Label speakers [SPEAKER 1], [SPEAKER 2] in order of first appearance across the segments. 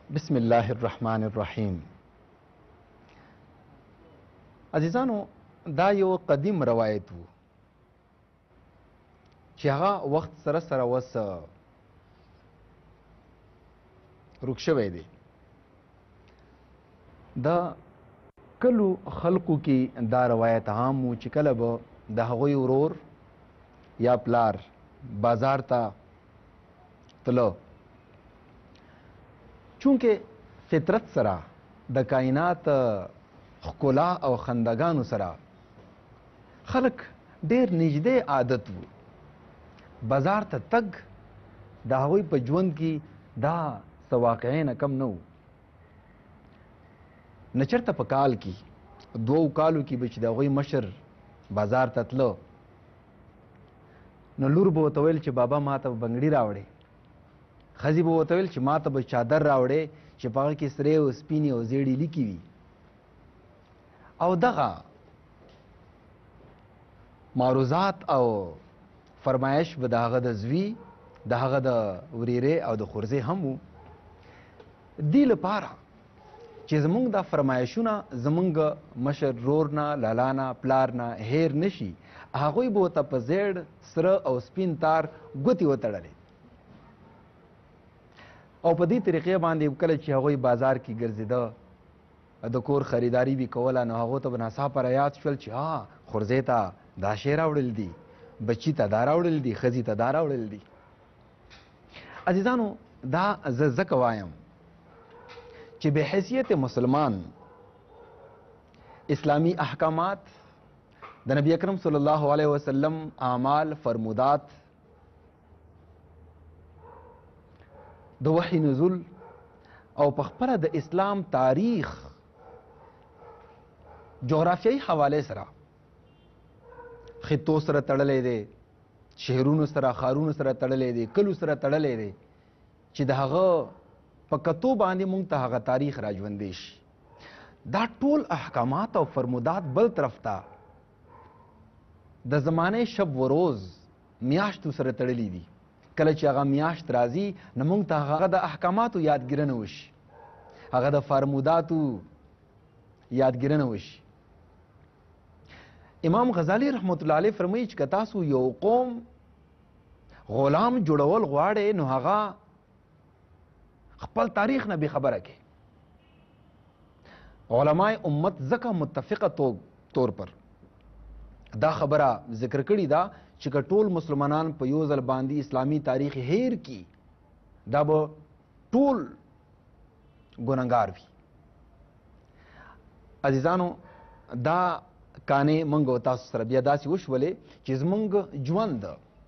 [SPEAKER 1] بسم الله الرحمن الرحیم. عزیزانو، دا یو قدیم روایت وو چې هغه وخت سره سره وس رک شوی دی. د کلو خلقو کې دا روایت عام وو چې کله به د هغوی ورور یا پلار بازار ته تلو، چونکه فطرت سره د کائنات ښکلا او خندګانو سره خلق ډیر نږدې عادت وو. بازار ته تګ د هغوی په ژوند کې دا څه واقعې نه کم نه وو. نه چېرته په کال کې 2 کالو کې به چې د هغوی مشر بازار ته تله، نو لور به ورته ویل چې بابا ما ته بنګړي راوړې، ښځې به ورته ویل چې ما ته به چادر راوړې چې په هغه کې سرې او سپینې او زیړې لیکې وي. او دغه معروضات او فرمایش به د هغه د زوی، د هغه د ورېرې او د خورزې هم وو. دې لپاره چې زمونږ دا فرمایشونه زمونږ مشر رور نه، لالا نه، پلار نه هیر نشي، هغوی به ورته په زیړ سره او سپین تار ګوتې وتړلې، او په دې طریقې باندې کله چې هغوی بازار کې ګرځېده، د کور خریداري به کوله، نو هغو ته به ناڅاپه رایاد شول چې خورزې ته دا شی راوړل دي، بچي ته دا راوړل دي، ښځې ته دا راوړل دي. عزیزانو، دا زه ځکه وایم چې به حیثیت مسلمان اسلامی احکامات، د نبی اکرم صلی الله علیه وسلم اعمال، فرمودات، د وحی نزول او په خپله د اسلام تاریخ جغرافیایي حواله سره خطو سره تړلی دی، شهرونو سره، ښارونو سره تړلی دی، کلو سره تړلی دی، چې د هغه په کتو باندې مونږ ته هغه تاریخ را ژوندی شي. دا ټول احکامات او فرمودات بل طرف ته د زمانې شب و روز میاشتو سره تړلی دي. کله چې هغه میاشت راځي، نو مونږ ته هغه د احکاماتو یادګیرنه وشي، هغه د فرموداتو یادګیرنه وشي. امام غزالی رحمت الله علیه فرمایي چې که تاسو یو قوم غلام جوړول غواړئ، نو هغه خپل تاریخ نه بې خبره کې. علماء امت ځکه متفقه طور پر دا خبره ذکر کړې ده چې که ټول مسلمانان په یو ځل باندې اسلامي تاریخ هیر کی، دا به ټول ګناهګار وي. عزیزانو، دا کانې موږ او تاسو سره بیا داسې وشولې چې زموږ ژوند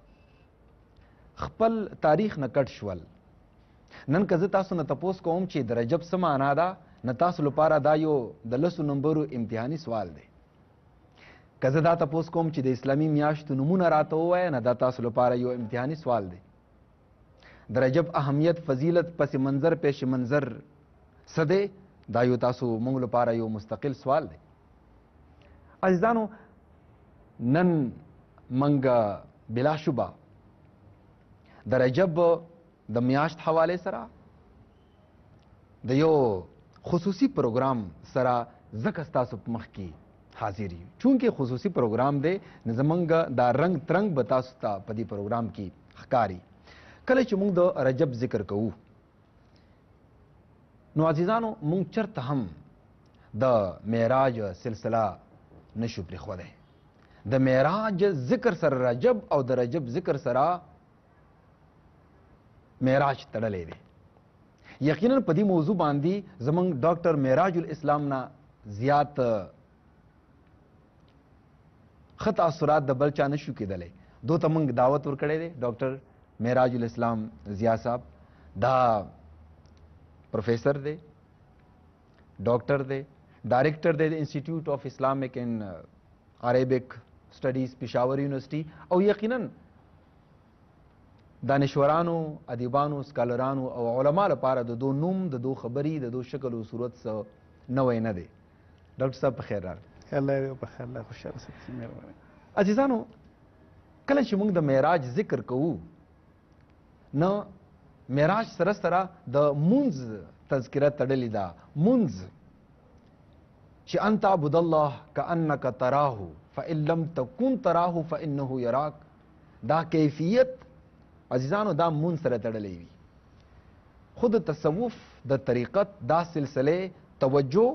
[SPEAKER 1] خپل تاریخ نه کټ شول. نن که زه تاسو نه تپوس کوم چې د رجب څه معنا ده، نه تاسو لپاره دا یو د 10 نمبرو امتحاني سوال دی. که زه دا تپوس کوم چې د اسلامي میاشتو نومونه راته ووایه، نه دا تاسو لپاره یو امتحاني سوال دی. د رجب اهمیت، فضیلت، پس منظر، پیش منظر څه دی، دا یو تاسو موږ لپاره یو مستقل سوال دی. عزیزانو، نن موږ بلا شبه د رجب د میاشت حواله سره د یو خصوصي پروګرام سره ځکه ستاسو په مخ کې حاضر یو، چونکې خصوصي پروګرام دی، نو زموږ دا رنګ ترنګ به تاسو ته په دې پروګرام کې ښکاري. کله چې موږ د رجب ذکر کوو، نو عزیزانو موږ چرته هم د معراج سلسله نشو پرېښودی. د معراج ذکر سره رجب او د رجب ذکر سره معراج تړلی دی. یقینا په دې موضوع باندې زموږ ډاکټر معراج الاسلام نه زیات ښه تاثرات د بل چا نشو کېدلی. دو ته موږ دعوت ورکړی دی. ډاکټر معراج الاسلام ضیا صاحب دا پروفیسر دی، ډاکټر دی، ډایرکټر دی د انسټیټیوټ آف اسلامک اینڈ عربک سټډیز پېښور یونیورسټي، او یقینا دانشورانو، ادیبانو، سکالرانو او علما لپاره د دو نوم، د دو خبري، د دو شکل او صورت څه نوی نه دی. ډاکټر صاحب په خیر راغلی.
[SPEAKER 2] الله په خیر، الله خوشاله ساتي. مهرباني.
[SPEAKER 1] عزیزانو، کله چې موږ د معراج ذکر کوو، نو معراج سره سره د مونځ تذکره تړلې ده منځ چې ان تعبد الله کأنک تراه فإن لم تكن تراه فإنه یراک. دا کیفیت عزیزانو دا منځ سره تړلې وي. خود تصوف د طریقت دا سلسله توجه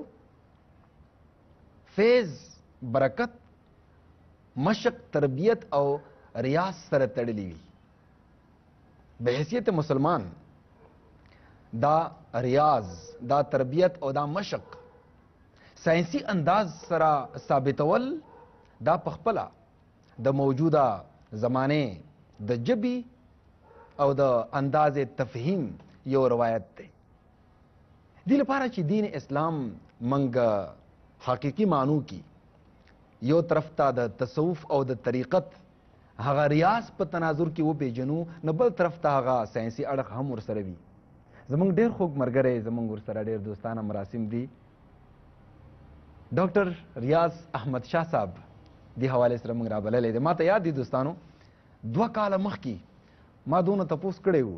[SPEAKER 1] فیض برکت مشق تربیت او ریاض سره تړلې وي. بحیثیت مسلمان دا ریاض دا تربیت او دا مشق ساینسی انداز سره ثابتول دا پخپله د موجوده زمانه د جبی او د انداز تفهیم یو روایت دی. دی لپاره چې دین اسلام منګ حقیقی معنو کی یو طرف ته د تصوف او د طریقت هغه ریاض په تناظر کې و پیژنو، نه بل طرف ته هغه ساینسي اړخ هم ورسره وي. زمونږ ډېر خوږ ملګری زمونږ ورسره ډېر دوستانه مراسم دي. ډاکټر ریاض احمد شاه صاحب دې حوالې سره موږ رابللی دی. ما ته یاد دي دوستانو 2 کاله مخکې ما دونه تپوس کړی و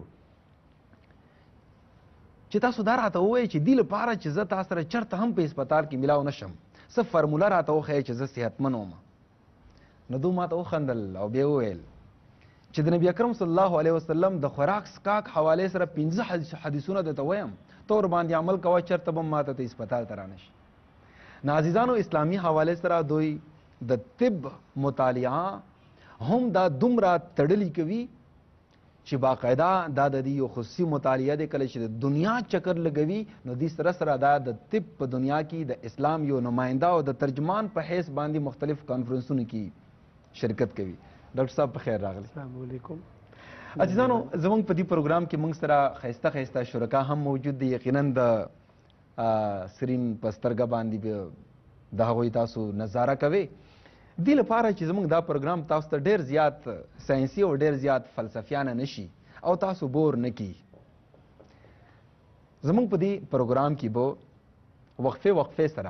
[SPEAKER 1] چې تاسو دا راته ووایئ چې دې لپاره چې زه تاسو سره چرته هم په هسپتال کې میلاو نشم څه فرموله راته وښیئ چې زه صحتمن وم. نو دو ما ته وخندل او بیا وویل چې د نبی اکرم صلی الله علیه وسلم د خوراک سکاک حوالې سره 15 حدیثونه درته وایم، ته ورباندې عمل کوه چرته به ماته ته هسپتال ته رانشي. نو عزیزانو اسلامي حوالې سره دوی د طب مطالعه هم دا دومره تړلي کوي چې باقاعده دا د دې یو خصوصي مطالعه دی. کله چې د دنیا چکر لګوي نو دې سره سره دا د طب په دنیا کې د اسلام یو نماینده او د ترجمان په حیث باندې مختلف کانفرنسونو کې شرکت کوي. ډاکټر صاحب په خیر راغلی.
[SPEAKER 2] السلام علیکم.
[SPEAKER 1] عزیزانو زمونږ په دې پروګرام کې موږ سره ښایسته ښایسته شرکا هم موجود دي. یقینا د سرین په سترګه باندې د هغوی تاسو نظاره کوئ. دې لپاره چې زموږ دا پروګرام تاسو ته ډېر زیات ساینسي او ډېر زیات فلسفیانه نشي او تاسو بور نه کی. زموږ په دې پروګرام کې به وقفې سره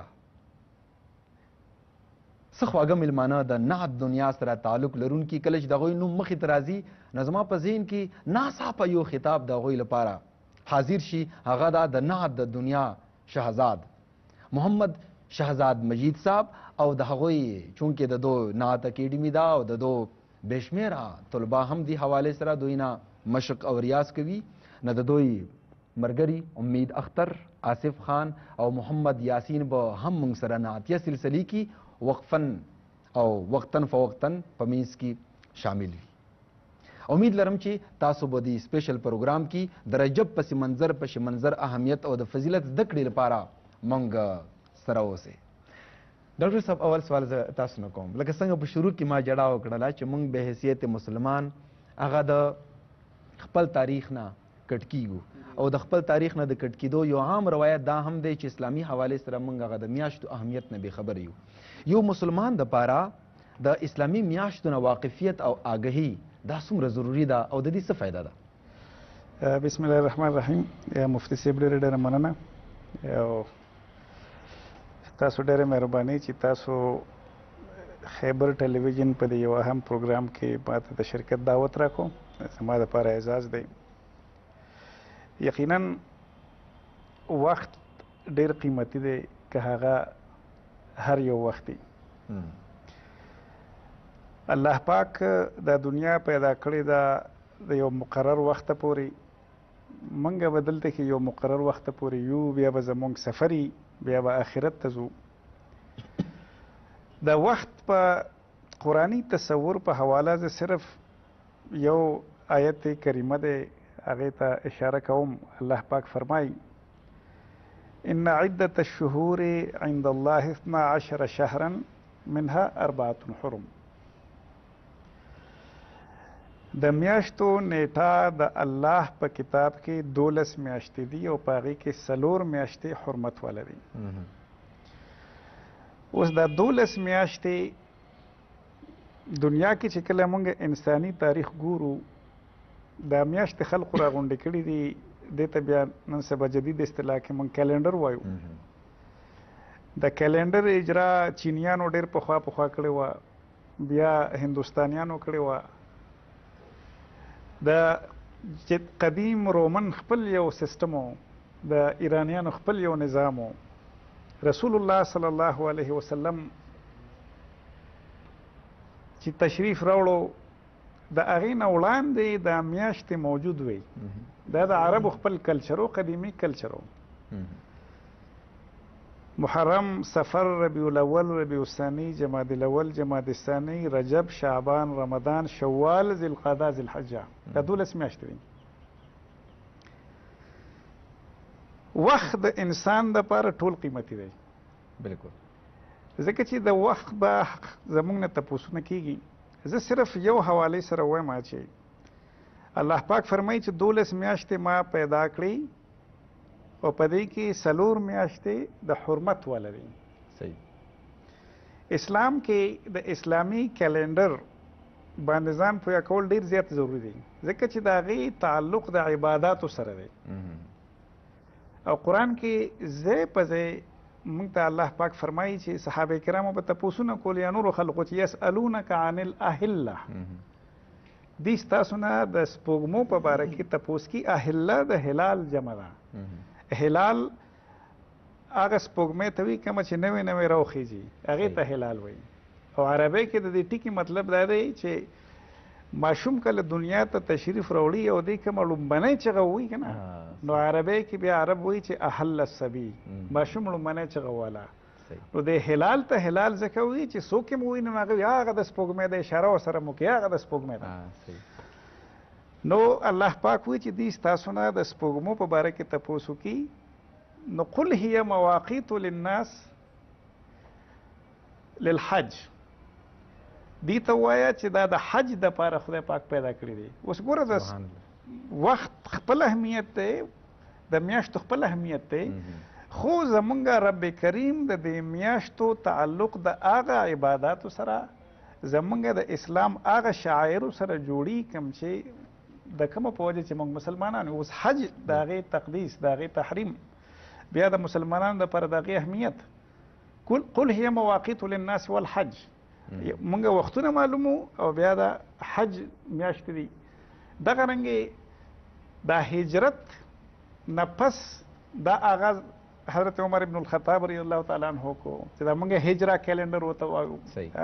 [SPEAKER 1] څه خواږه مېلمانه د نعت دنیا سره تعلق لرونکي کله چې د هغوی نوم مخې ته راځي نو زما په ذهن کې ناڅاپه یو خطاب د هغوی لپاره حاضر شي. هغه دا د نعت د دنیا شهزاد محمد شهزاد مجید صاحب او د هغوی چونکې د دو نعت اکیډمي دا او د دو بشمیره طلبا هم دی حوالې سره دوی نه مشق او ریاض کوي. نه د دوی مرګري امید اختر آصف خان او محمد یاسین به هم موږ سره نعتیه سلسلې کې وقفن او وقتن فوقتن په منځ کې شامل وي. امید لرم چې تاسو به د سپیشل پروګرام کې د رجب پس منظر پس منظر اهمیت او د فضیلت زده کړې لپاره موږ سره اوسئ. ډاکټر صاحب اول سوال زه تاسو نه کوم. لکه څنګه په شروع کې ما جړا وکړله چې موږ به حیثیت مسلمان هغه د خپل تاریخ نه کټ کیږو او د خپل تاریخ نه د کټ کېدو یو عام روایت دا هم دی چې اسلامي حوالې سره موږ هغه د میاشتو اهمیت نه بېخبر یو. یو مسلمان دپاره د اسلامي میاشتو نه واقفیت او آګهي دا څومره ضروري ده او د دې څه فایده ده؟
[SPEAKER 2] بسم الله الرحمن الرحیم. مفتي صاحب ډېره ډېره مننه او تاسو ډېره مهرباني چې تاسو خیبر ټلویزیون په دې یو اهم پروګرام کې ماته د شرکت دعوت راکو. زما دپاره اعزاز دی. یقینا وخت ډېر قیمتي دی که هغه هر یو وخت دی. الله پاک د دنیا پیدا کړې ده د یو مقرر وخته پورې. موږ به دلته کې یو مقرر وخته پورې یو، بیا به زموږ سفري، بیا به آخرت ته ځو. د وخت په قرآني تصور په حواله زه صرف یو آیت کریمه دی هغې ته اشاره کوم. الله پاک فرمایي ان عدة الشهور عند الله 12 شهرا منها 4 حرم. د میاشتو نیټه د الله په کتاب کې 12 میاشتې دي او په هغې کې 4 میاشتې حرمت والا دي. اوس دا 12 میاشتې دنیا کې چې کله موږ انساني تاریخ ګورو دا میاشتې خلقو راغونډې کړي دي. دې ته بیا نن سبا جدید اصطلاح کې موږ کیلنډر وایو. د کیلنډر اجرا چینیانو ډېر پخوا کړې وه، بیا هندوستانیانو کړې وه. د قدیم رومن خپل یو سیستم و د ایرانیانو خپل یو نظام و. رسول الله صلی الله علیه وسلم چې تشریف راوړو د هغې نه وړاندې دا میاشتې موجود وي. دا د عربو خپل کلچر و، قدیمي کلچر و. محرم، صفر، ربیع الاول، ربیع الثانی، جمادی الاول، جمادی الثانی، رجب، شعبان، رمضان، شوال، ذی القعده، ذی الحجه. دا 12 میاشتې دي. وخت د انسان دپاره ټول قیمتي دی.
[SPEAKER 1] بالکل.
[SPEAKER 2] ځکه چې د وخت به زموږ نه تپوسونه کېږي. زه صرف یو حوالې سره وایم چې الله پاک فرمایي چې 12 میاشتې ما پیدا کړي او په دې کې 4 میاشتې د حرمت والا دي.
[SPEAKER 1] صحیح.
[SPEAKER 2] اسلام کې د اسلامي کلندر باندې ځان پوهه کول ډیر زیات ضروری دی، ځکه چې د هغې تعلق د عباداتو سره دی. او قرآن کې ځای په ځای موږ ته الله پاک فرمایي چې صحابه کرامو به تپوسونه کول یا نورو خلقو چې یسألونک عن الاهله، دوی ستاسو نه د سپوږمو په باره کې تپوس کې. اهله د هلال جمع ده. هلال هغه سپوږمۍ ته وایي کومه چې نوې نوې راوخیږي، هغې ته هلال وایي. او عربی کې د دې ټکي مطلب دا دی چې ماشوم کله دنیا ته تشریف راوړي او دې کومه لومبنۍ چغه وایي که نه، نو عربی کې بیا عرب وایي چې اهل الصبي، ماشوم لومبنۍ چغه والا. نو د هلال ته هلال ځکه وایي چې څوک یې وایي نو هغه وایي هغه د سپوږمۍ د اشاره ورسره مو کوي، هغه د سپوږمۍ ده. نو الله پاک وایي چې دوی ستاسو نه د سپوږمو په باره کې تپوس وکړي. نو قل هي مواقیت للناس للحج، دې ته ووایه چې دا د حج دپاره خدای پاک پیدا کړي دي. اوس ګوره د وخت خپل اهمیت دی، د میاشتو خپل اهمیت دی، خو زمونږ رب کریم د دې میاشتو تعلق د هغه عباداتو سره، زمونږ د اسلام هغه شاعرو سره جوړي کوم چې د کومه په وجه چې موږ مسلمانان اوس حج د هغې تقدیس، د هغې تحریم، بیا د مسلمانانو دپاره د هغې اهمیت. قل هي مواقیت للناس والحج، موږ وختونه معلومو او بیا د حج میاشتې دي. دغه رنګې د هجرت نه پس دا آغاز حضرت عمر ابن الخطاب رضی الله تعالی عنه کو چې دا موږ هجره کیلنډر ورته وایو.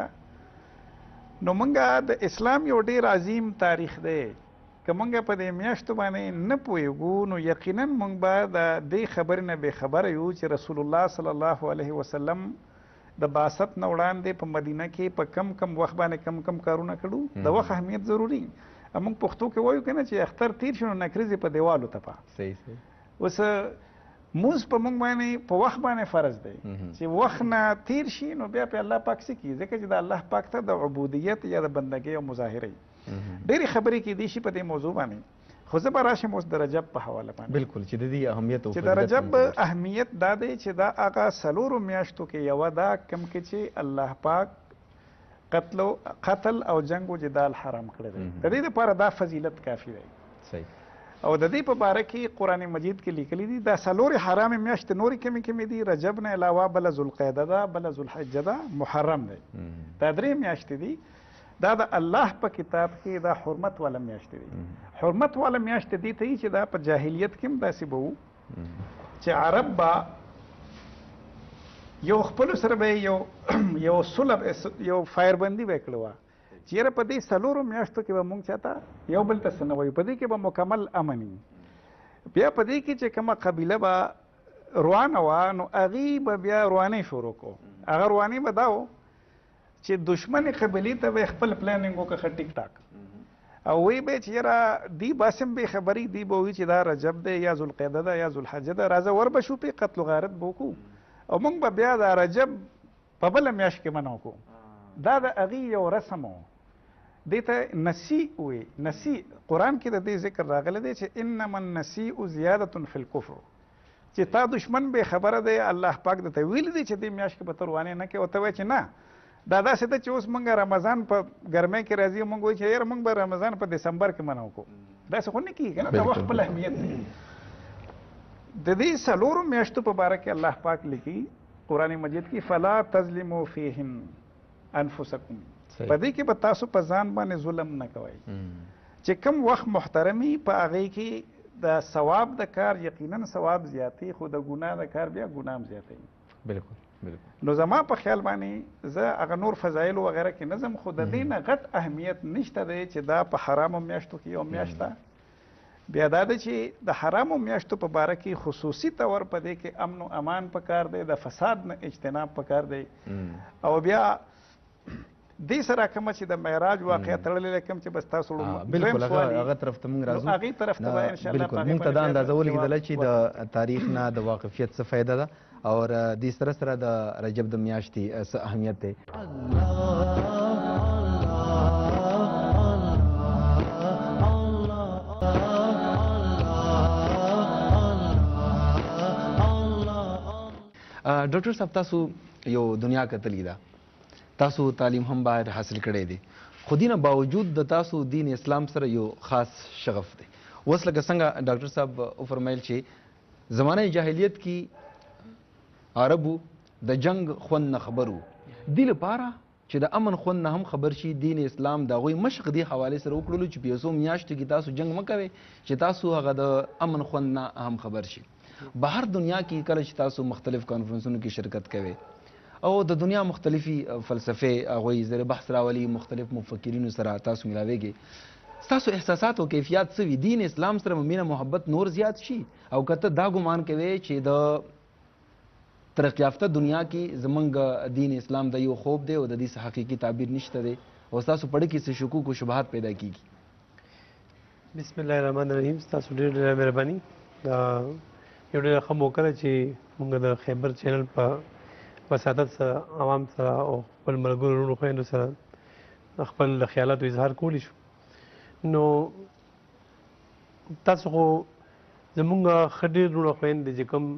[SPEAKER 2] نو موږ د اسلام یو ډیر عظیم تاریخ دی. که موږ په دې میاشتو باندې نه پوهېږو نو یقینا موږ به د دې خبرې نه بې خبره یو چې رسول الله صلی الله علیه وسلم د بعثت نه وړاندې په مدینه کې په کم کم وخت باندې کم کم کارونه کړو. د وخت اهمیت ضروري. موږ پښتو کې وایو که نه چې اختر تیر شي نو نکریزې په دیوالو تپه. اوس مونځ په موږ باندې په وخت باندې فرض دی چې وخت نه تیر شي نو بیا په الله پاک څه کیږي، ځکه چې د الله پاک ته د عبودیت یا د بندګۍ او مظاهرې ډېرې خبرې کېدی شي په دې موضوع باندې. خو زه به راشم اوس د رجب په حواله باندې.
[SPEAKER 1] بالکل چې د دې اهمیت او
[SPEAKER 2] چې د رجب اهمیت دا دی چې دا هغه 4 میاشتو کې یوه ده کوم کې چې الله پاک قتل او جنگ و جدال حرام کړی دی. د دې لپاره دا فضیلت کافي دی.
[SPEAKER 1] صحیح.
[SPEAKER 2] او د دې په باره کې قرآن مجید کې لیکلي دي دا 4 حرام میاشتې نورې کمې کمې دي. رجب نه علاوه بله ذوالقعده ده، بله ذوالحجه ده، محرم دی. دا 3 میاشتې دي. دا د الله په کتاب کې دا حرمت والا میاشتې دي. حرمت والا میاشتې دي ته چې دا په جاهلیت کې هم داسې به وو چې عرب به یو خپلو سره به یو صلح، یو فایربندي به یې کړې وه چې یاره په دې 4 میاشتو کې به مونږ چاته یو بل ته څه نه وایو، په دې کې به مکمل امن وي. بیا په دې کې چې کومه قبیله به روانه وه نو هغې به بیا روانۍ شروع کړو. هغه روانۍ به دا و چې دشمن قبیلې ته به خپل پلانینګ وکړه ټیک ټاک، او وی به چې یاره دی باسم به خبرې دی به وي چې دا رجب دی یا ذوالقعده ده یا ذوالحجه ده، راځه ور به شو پې قتل و غارت به وکړو او موږ به بیا دا رجب په بله میاشت کې منع وکړو. دا د هغې یو رسم و، دې ته نسیء وایي. نسیء قرآن کې د دې ذکر راغلی دی چې انما النسیء زیادة فی الکفر، چې تا دشمن به خبره دی الله پاک درته ویلی دی چې دې میاشت کې به ته روانې نه کوې او ته وایې چې نه دا داسې ده چې اوس موږ رمضان په ګرمۍ کې راځي موږ وایو چې یاره موږ به رمضان په دسمبر کې منع وکړو. داسې خو نه کېږي که نه، د وخت خپل اهمیت دی. د دې 4 میاشتو په باره کې الله پاک لیکي قرآن مجید کې فلا تظلموا فیهن انفسکم، په دې کې به تاسو په ځان باندې ظلم نه کوئ. چې کوم وخت محترمي په هغې کې د ثواب د کار یقینا ثواب زیاتې خو د ګناه د کار بیا ګناه هم زیاتوي.
[SPEAKER 1] بالکل بالکل.
[SPEAKER 2] نو زما په خیال باندې زه هغه نور فضایل وغیره کې نه ځم، خو د دې نه غټ اهمیت نشته دی چې دا په حرامو میاشتو کې یو میاشت ده. بیا دا ده چې د حرامو میاشتو په باره کې خصوصي طور په دې کې امن و امان پکار دی، د فساد نه اجتناب پکار دی. او بیا دې سره کومه چې د معراج واقعه تړلې کوم چې بس تاسو
[SPEAKER 1] بالکل هغه طرف ته موږ راځو،
[SPEAKER 2] هغه طرف ته ان شاء الله
[SPEAKER 1] بالکل موږ ته دا اندازه ولګېدله چې د تاریخ نه د واقفیت څه فایده ده او دې سره سره د رجب د میاشتې څه اهمیت دی. ډاکټر صاحب تاسو یو دنیا کتلې ده، تاسو تعلیم هم باید حاصل کړی دی، خو دینه باوجود د تاسو دین اسلام سره یو خاص شغف دی. اوس لکه څنګه ډاکټر صاحب وفرمایل چې زمانه جاهلیت کې عربو د جنگ خوند نه خبرو، دې لپاره چې د امن خوند نه هم خبر شي دین اسلام د هغوی مشق دی حوالې سره وکړلو چې په یو څو میاشتو کې تاسو جنگ مه کوئ چې تاسو هغه د امن خوند نه هم خبر شي. بهر دنیا کې کله چې تاسو مختلف کانفرنسونو کې شرکت کوئ او د دنیا مختلفي فلسفې هغوی زیر بحث راولي، مختلف مفکرینو سره تاسو ملاویږئ، ستاسو احساسات او کیفیات څه وي؟ دین اسلام سره مینه محبت نور زیات شي او که ته دا ګمان کوې چې د ترقی یافته دنیا کې زمونږ دین اسلام د یو خوب دی او د دې څه حقیقي تعبیر نشته دی او ستاسو پړه کې څه شکوک او شبهات پیدا کیږي؟
[SPEAKER 3] بسم الله الرحمن الرحیم. ستاسو ډېره مهرباني. یو ډېره ښه موقع ده چې موږ د خیبر چینل په وسادت سره عوام سره او خپل ملګرو وروڼو خویندو سره خپل خیالاتو اظهار کولی شو. نو تاسو خو زمونږ ښه ډېر وروڼه خویندې چې کوم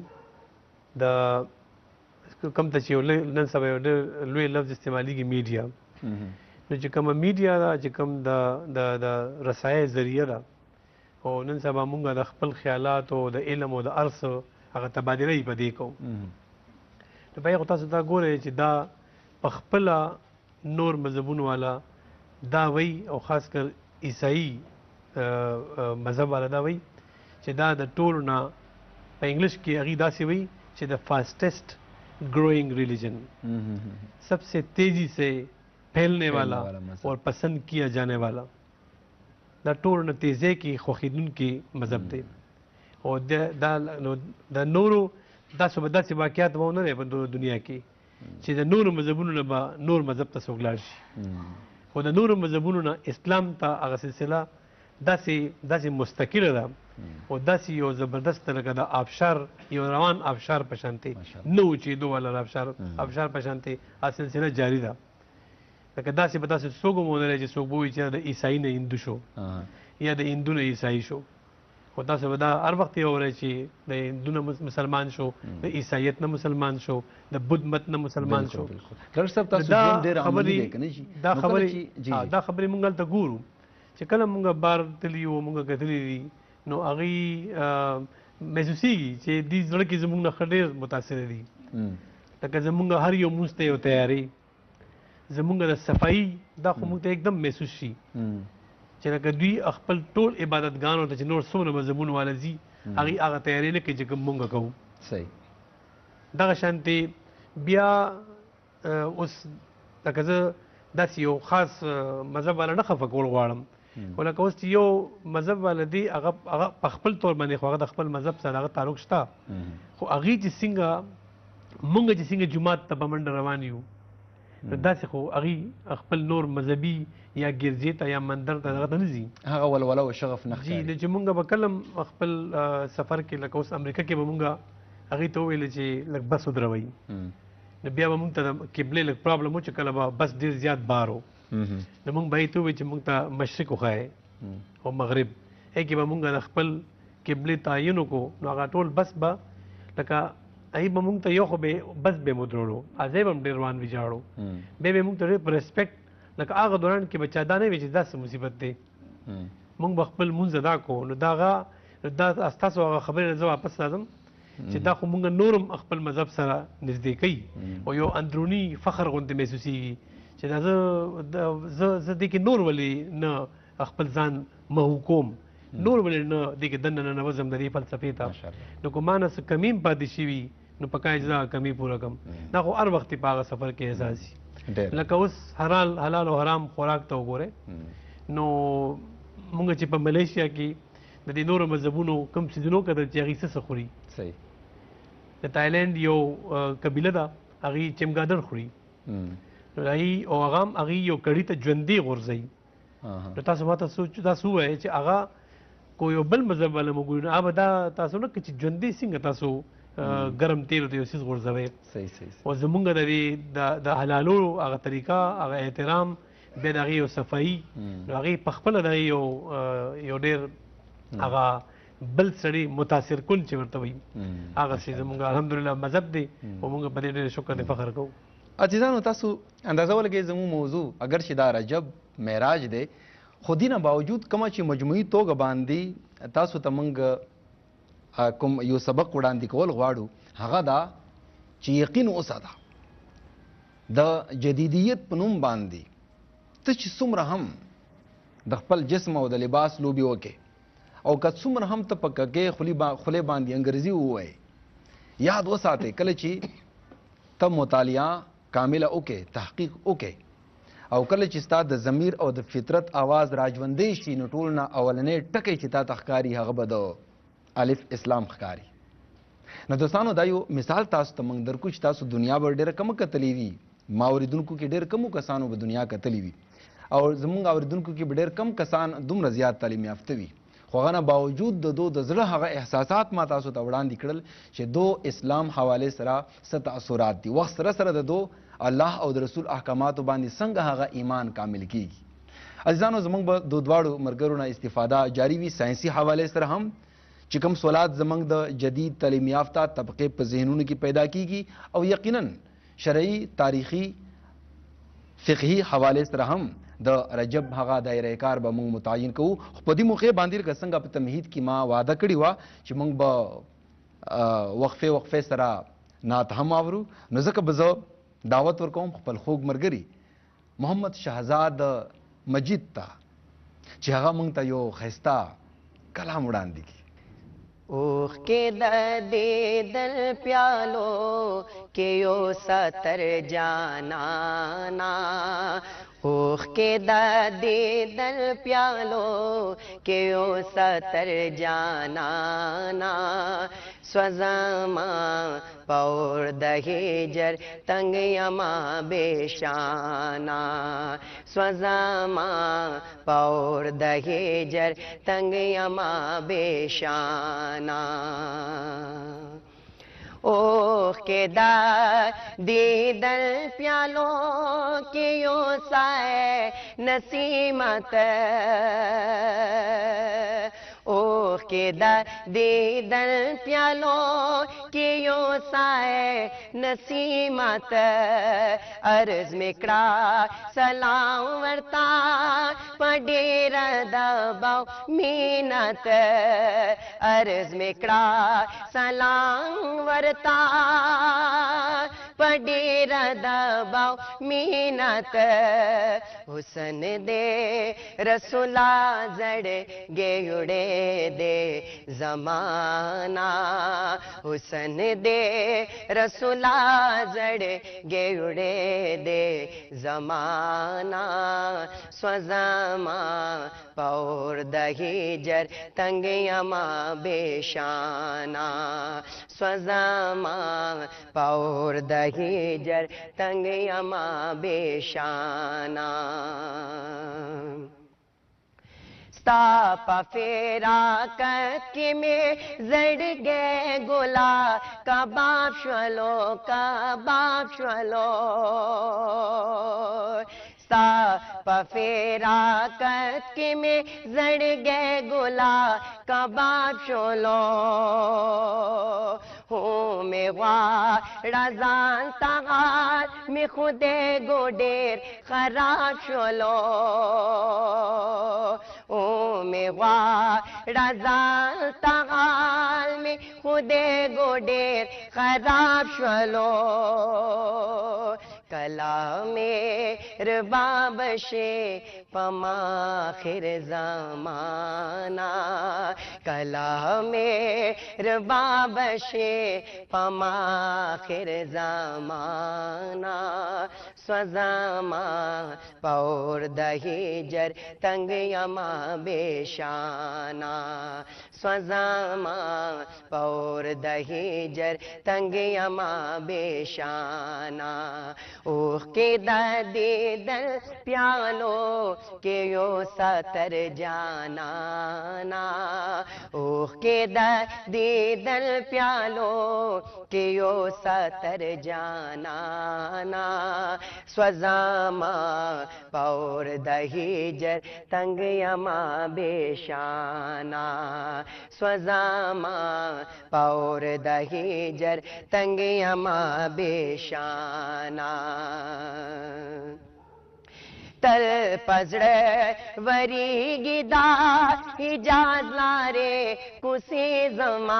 [SPEAKER 3] ته چې نن سبا یو ډېر لوی لفظ استعمالیږي میډیا، نو چې کومه میډیا ده چې کوم د رسایۍ ذریعه ده او نن سبا مونږ د خپل خیالات او د علم او د ارث هغه تبادله یې په دې کوو. نو بیا خو تاسو دا ګورئ چې دا په خپله نور مذهبونو والا دا وایي او خاص کر عیسائی مذهب والا دا وایي چې دا د ټولو نه په انګلش کې هغې داسې وایي چې د فاسٹسٹ گروئنگ ریلیجن، سب سے تیزی سے پھیلنے والا اور پسند کیا جانے والا، دا ټولو نه تیزی کې خوښېدونکي مذهب دی. او د نورو داسې به داسې واقعات به ونه دی په دنیا کې چې د نورو مذهبونو نه به نور مذهب ته څوک لاړ شي، خو د نورو مذهبونو نه اسلام ته هغه سلسله داسې مستقله ده او داسې یو زبردست لکه د آبشار یو روان آبشار په شانتې نه وچېدو والا آبشار په شانتې هغه سلسله جاري ده. لکه داسې به تاسو څوک هم ونه لرئ چې څوک به وایي چې د عیسائی نه هندو شو یا د هندو نه عیسائی شو، خو تاسو به دا هر وخت یې واورئ چې د هندو نه مسلمان شو، د عیسایت نه مسلمان شو، د بودھ مت نه مسلمان شو. دا خبرې مونږ هلته ګورو چې کله مونږ بار تللي یو مونږ کتلي دي نو هغې محسوسېږي چې دې زړه کې زموږ نه ښه ډېر متاثره دي. لکه زموږ هر یو مونځ ته یو تیاري، زموږ د صفایي دا خو موږ ته एकदम محسوس شي چې لکه دوی خپل ټول عبادتګانو ته چې نور څومره مذهبونه والا ځي هغې هغه تیاری نه کوي چې کوم مونږ کوو. صحیح. دغه شانتې بیا اوس لکه زه داسې یو خاص مذهب والا نه خفه کول غواړم، خو لکه اوس چې یو مذهب والا دی هغه په خپل طور باندې خو هغه د خپل مذهب سره هغه تعلق شته، خو هغې چې څنګه مونږ چې څنګه جومات ته په منډه روان یو نو داسې خو هغې خپل نور مذهبي یا ګرجې ته یا مندر ته دغه ته نه ځي،
[SPEAKER 1] هغه ولوله او شغف نه ښکاري.
[SPEAKER 3] جی چې مونږ به کله خپل سفر کې لکه اوس امریکا کې به مونږ هغې ته وویل چې لږ بس ودروئ، نو بیا به مونږ ته د قبلې لږ پرابلم و چې کله به بس ډېر زیات بار و نو مونږ به یې ته ووایو چې مونږ ته مشرق وښایئ او مغرب، هغې کې به مونږ د خپل قبلې تعین وکړو نو هغه ټول بس به لکه هغې به مونږ ته یو خو به بس به یې مودرولو ځای به هم ډېر روان ویجاړو، بیا به یې مونږ ته ډېر په ریسپیکټ لکه هغه دوران کې به چا دا نه وي چې دا څه مصیبت دی، مونږ به خپل مونځ ادا کوو. نو دا ستاسو هغه خبرې نه زه واپس راځم چې دا خو مونږ نور هم خپل مذهب سره نږدې کوي او یو اندروني فخر غوندې محسوسېږي چې دا زه دې کې نور ولې نه خپل ځان محو کوم نور ولې نه دې کې دننه نوزم د دې فلسفې ته
[SPEAKER 1] ماشاءالله.
[SPEAKER 3] نو کوم نه څه کمیم پاتې شي نو پکای ځا کمی پوره کم دا خو هر وخت په هغه سفر کې احساسي
[SPEAKER 1] ډېر
[SPEAKER 3] لکه اوس حلال او حرام خوراک ته وګوره نو مونږ چې په ملیشیا کې د دې نورو مذهبونو کوم څیزونو کده چې هغې څه خوري
[SPEAKER 1] صحیح
[SPEAKER 3] د تایلند یو قبیله ده هغې چمګادر خوري نو هغې او هغه هم هغې یو کړي ته ژوندي غورځوي نو تاسو ماته تاسو ووایئ چې هغه کو یو بل مذهب والا موږ نو هغه به دا تاسو نه چې ژوندي څنګه تاسو ګرم تیلو ته یو څیز غورځوئ
[SPEAKER 1] صحیح صحیح
[SPEAKER 3] او زمونږ د دې د حلالو هغه طریقه هغه احترام بیا د هغې یو صفایي نو هغې په خپله د یو ډېر هغه بل سړي متاثر کن چې ورته وایي هغه چې زمونږ الحمدلله مذهب دی او موږ په دې ډېر شکر دی فخر کوو
[SPEAKER 1] عزیزانو تاسو اندازه ولګئ زموږ موضوع اگر چې دا رجب معراج دی خو دینه باوجود کومه چې مجموعي توګه باندې تاسو ته موږ کوم یو سبق وړاندې کول غواړو هغه دا چې یقین وساته د جدیدیت په نوم باندې ته چې څومره هم د خپل جسم او د لباس لوبې وکې او که څومره هم ته په کږې خولې باندې انګریزي ووایې یاد وساتئ کله چې ته مطالعه کامله وکې تحقیق وکې او کله چې ستا د ضمیر او د فطرت آواز راژوندی شي نو ټول نه اولنی ټکی چې تا ته ښکاري هغه به د الف اسلام ښکاري نو دوستانو دا یو مثال تاسو ته موږ درکو چې تاسو دنیا به ډېره کمه کتلې وي ما اورېدونکو کې ډېر کمو کسانو به دنیا کتلې وي او زموږ اورېدونکو کې به ډېر کم کسان دومره زیات تعلیم یافته وي خو هغه نه باوجود د دو د زړه هغه احساسات ما تاسو ته وړاندې کړل چې دو اسلام حوالې سره څه تاثرات دي وخت سره سره د دو الله او د رسول احکاماتو باندې څنګه هغه ایمان کامل کیږي عزیزانو زموږ به د دواړو ملګرو نه استفاده جاری وي ساینسي حوالې سره هم چې کوم سوالات زموږ د جدید تعلیم یافته طبقې په ذهنونو کې پیدا کیږي او یقینا شرعي تاریخي فقهي حوالې سره هم د رجب هغه دایره کار به موږ متعین کوو خو په دې موقع باندې لکه څنګه په تمهید کې ما وعده کړې وه چې موږ به وقفې سره نعت هم اورو نو ځکه به زه دعوت ورکوم خپل خوږ ملګري محمد شهزاد مجید ته چې هغه موږ ته یو ښایسته کلام وړاندې کړي
[SPEAKER 4] اوخ کے دے دل پیالو کے یو ستر جانا نا اوخ کے دے دل پیالو کے یو ستر جانا نا سوزما پور دہیجر تنگ یما بے شانا سوزما پور دہیجر تنگ یما بے شانا اوخ کے دیدن پیالوں کے یوں سائے نسیمت اوخ کے دیدن پیالوں کے یوں سائے نسیمت عرض مکڑا سلام ورتا پڈیر دباؤ مینت عرض مکڑا سلام ورتا پڈیر دباؤ مینت حسن دے رسولہ زڑ گیڑے دے زمانہ حسن دے رسولہ زڑ گیڑے دے زمانہ سوزما پور دہیجر تنگ یما بے شانہ سوزما پور دہیجر تنگ یما بے شانہ ستا پھیرا کی میں زڑ گئے گولا کباب شلو کباب شلو ستا پھیرا کی میں زڑ گئے گولا کباب شلو ہوں میں رازان تغار میں خودے گوڈیر خراب شلو او میں رازان تغار میں خودے گوڈیر خراب شلو کلا میں رباب شے पमाखिर ज़माना कलाम बशे पमाखिर ज़माना स्वज़ामा पौर दहीजर तंग यमा बेशाना स्वज़ामा पौर दहीजर तंग यमा बेशाना ओह के दादी दल प्यालो के यो सतर जाना ना ओह के दादी दल प्यालो के यो सतर जाना ना स्वज़ामा पौर दहीजर तंग यमा बेशाना स्वज़ामा पौर दहीजर तंग यमा बेशाना तल पजड़े वरी गिदा इजाज लारे कुसी जमा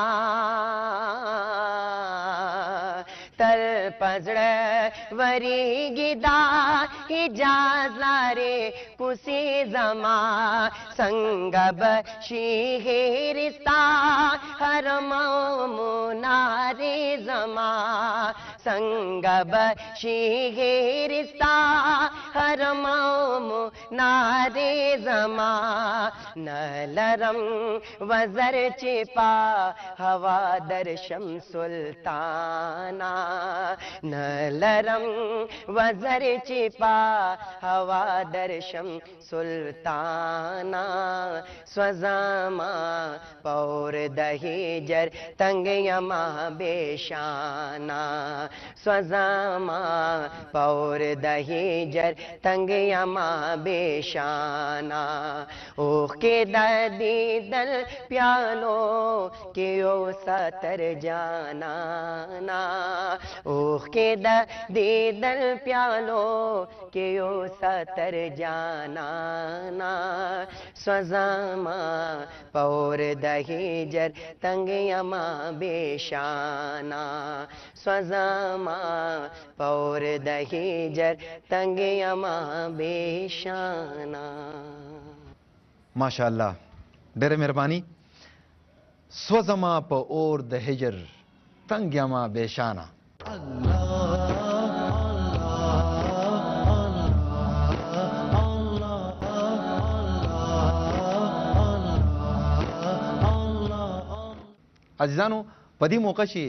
[SPEAKER 4] तल पजड़े वरी गिदा इजाज लारे कुसी जमा संगब शीहिरिस्ता हरम मुनारे जमा संगब शीहिरिस्ता हरम मुनारे जमा नलरम वजर चिपा हवा दर्शम सुल्ताना नलरम वजर चिपा हवा दर्शम सुल्ताना स्वज़ामा पौर दहीजर तंग यमा बेशाना स्वज़ामा पौर दहीजर तंग यमा बेशाना ओह के दादी दल प्यालो के ओ सतर जाना ना ओह के दादी दल प्यालो के ओ सतर जाना ना स्वज़ामा पौर दहीजर तंग यमा बेशाना स्वज़ामा पौर दहीजर तंग यमा बेशाना।
[SPEAKER 1] माशाअल्लाह ډېره مهرباني स्वज़मा په اور د هجر تنگ یما बेशाना عزیزانو په دې موقع چې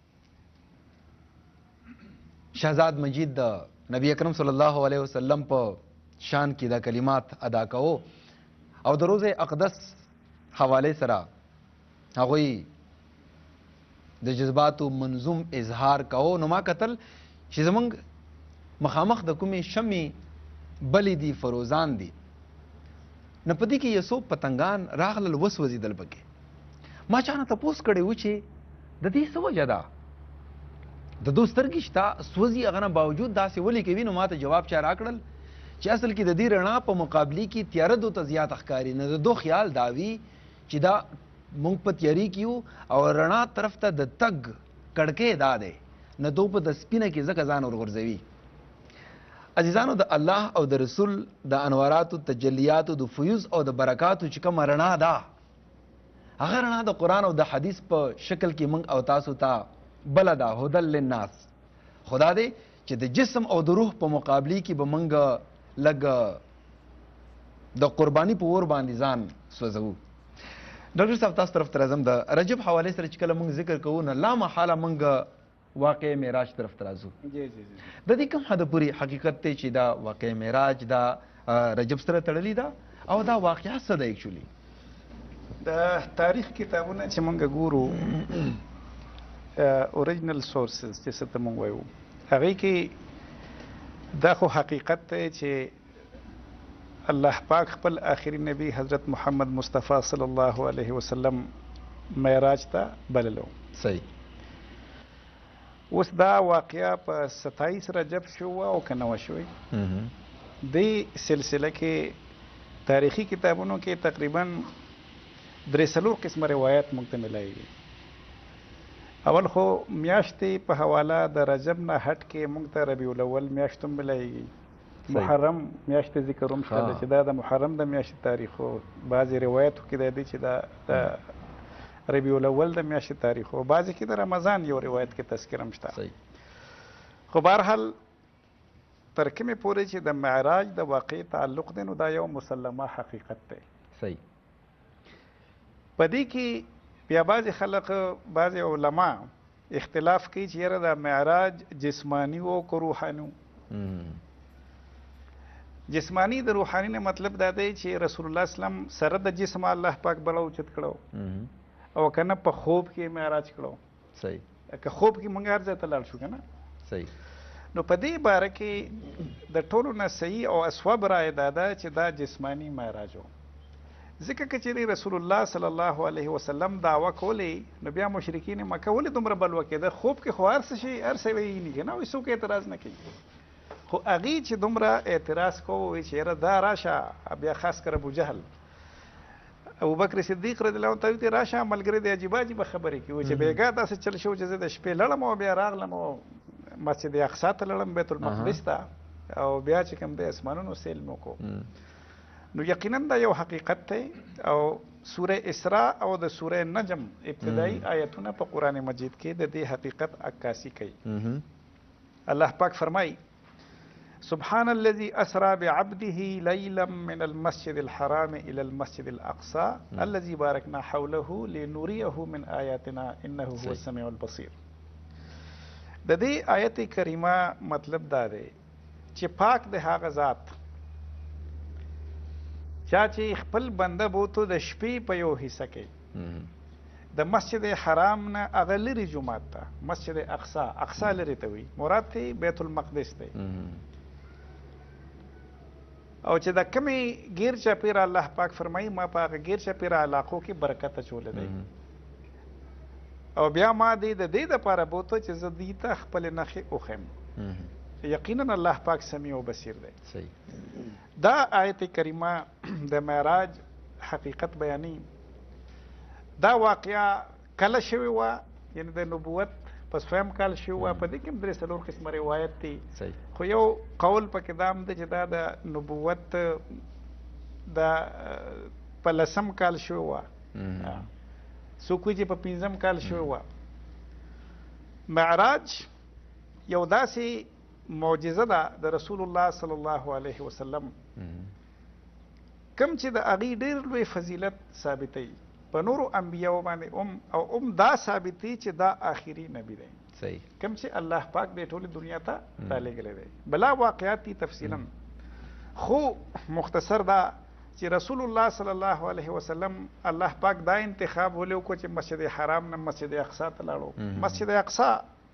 [SPEAKER 1] شهزاد مجید د نبی اکرم صلی الله علیه وسلم په شان کې دا کلمات ادا کوو او د روزه اقدس حواله سره هغوی د جذباتو منظوم اظهار کوو نو ما کتل چې زمونږ مخامخ د کومې شمې بلې دي فروزان دي نه په دې کې یو څو پتنګان راغلل وسوځېدل پکې ما چانه تپوس کړی و چې د دې څه وجه ده د دو سترګې شته سوځي هغه نه باوجود داسې ولې کوي نو ما ته جواب چا راکړل چې اصل کې د دې رڼا په مقابلې کې تیاره دو ته زیات ښکاري نه د دو خیال دا وي چې دا مونږ په تیاري کې یو او رڼا طرف ته د تګ کړکۍ دا دی نه دو په د سپینه کې ځکه ځان ورغورځوي عزیزانو د الله او د رسول د انواراتو تجلیاتو د فیوز او د برکاتو چې کومه رڼا ده هغه رڼا د قرآن او د حدیث په شکل کې موږ او تاسو ته بله ده هدل للناس خدا دی چې د جسم او د روح په مقابلې کې به موږ لږ د قرباني په اور باندې ځان سوځوو ډاکټر صاحب تاسو طرف ته راځم د رجب حوالې سره چې کله موږ ذکر کوو نه لا محاله موږ واقع معراج طرف ته راځو د دې کوم حد پورې حقیقت دی چې دا واقع معراج دا رجب سره تړلې ده او دا واقعه څه ده ایکچولي
[SPEAKER 2] د تاریخ کتابونه چې موږ ګورو اوریجنل سورسز چې څه ته موږ وایو هغې کې دا خو حقیقت دی چې الله پاک خپل آخري نبی حضرت محمد مصطفی صلی الله علیه وسلم معراج ته بللو
[SPEAKER 1] صحیح
[SPEAKER 2] اوس دا واقعه په 27 رجب شو او که نه وشوی دې سلسله کې تاریخي کتابونو کې تقریبا 3 قسمه روایت موږ ته ملایږي اول خو میاشتې په حواله د رجب نه هټ کې موږ ته ربیع الاول میاشت هم ملایږي محرم میاشت ذکر هم شته چې دا د محرم د میاشتې تاریخ او بعضې روایتو کې د دې چې دا ربیع الاول د میاشتې تاریخ او بعضې کې د رمضان یو روایت کې تذکر هم شته. خو بهرحال تر کومې پورې چې د معراج د واقع تعلق دی نو دا یو مسلمه حقیقت دی.
[SPEAKER 1] صحیح.
[SPEAKER 2] په دې کې بیا بعضې خلک بعضې علما اختلاف کوي چې یاره دا معراج جسمانی او که روحاني و. جسمانی د روحاني نه مطلب دا دی چې رسول الله اسلام سره د جسم الله پاک بل اوچت کړو او کنه په خوب کې معراج کړو.
[SPEAKER 1] صحیح.
[SPEAKER 2] که خوب کې مونږ هر ځای ته لاړ شو که نه.
[SPEAKER 1] صحیح.
[SPEAKER 2] نو په دې باره کې د ټولو نه صحیح او اصوب رایه دا ده چې دا جسمانی معراج و. ځکه که چېرې رسول الله صلی الله علیه وسلم دعوه کولې نو بیا مشرکین مکه ولې دومره بلوه کېده؟ خوب کې خو هر څه شي هر څه ویلي که نه وایي څوک اعتراض نه کوي. خو هغې چې دومره اعتراض کوو وایي چې یاره دا راشه بیا خاص کر ابوجهل ابوبکر صدیق رضی الله عنه ته راشه ملګری د عجیبه عجیبه خبرې کوي چې بېګا داسې چل شو چې زه د شپې لړم او بیا راغلم او مسجد اقصی ته لړم بیت المقدس ته او بیا چې کوم د اسمانونو سیل مو کو. نو یقینا دا یو حقیقت دی او سوره اسراء او د سوره نجم ابتدایي آیتونه په قرآن مجید کې د دې حقیقت عکاسي کوي. الله پاک فرمایي سبحان الذي اسرى بعبده ليلا من المسجد الحرام الى المسجد الاقصى الذي باركنا حوله لنريه من آياتنا انه هو السميع البصير. د دې آیت کریمه مطلب دا دی چې پاک د هغه ذات چا چې خپل بنده بوتو د شپې په یو حصه کې د مسجد حرام نه هغه لرې جومات ته مسجد اقصی اقصی لرې ته وي مراد ته بیت المقدس دی او چې د کمې غیر چاپیره الله پاک فرمایي ما په هغه غیر چاپیره علاقو کې برکت اچولی دی او بیا ما د دې دپاره بوته چې زه دوی ته خپلې نښې وښیم. یقینا الله پاک سمیع او بصیر دی.
[SPEAKER 1] صحیح.
[SPEAKER 2] دا آیت کریمه د معراج حقیقت بیانوي. دا واقعه کله شوې وه یعنې د نبوت په 2م کال شوې وه. په دې کې هم 3-4 قسمه روایت دی. خو یو قول پکې دا هم دی چې دا د نبوت دا په 10م کال شوې وه. څوک وایي چې په 5م کال شوې وه. معراج یو داسې معجزه ده د رسول الله صلی الله علیه وسلم کوم چې د هغې ډېر لوی فضیلت ثابتوي په نورو انبیاو باندې او دا ثابتوي چې دا آخري نبی دی.
[SPEAKER 1] صحیح.
[SPEAKER 2] کوم چې الله پاک د ټولې دنیا ته رالیږلی دی. بلا واقعات دي تفصیلا خو مختصر دا چې رسول الله صلی الله علیه وسلم الله پاک دا انتخاب ولې وکړو چې مسجد حرام نه مسجد اقصی ته لاړو. مسجد اقصی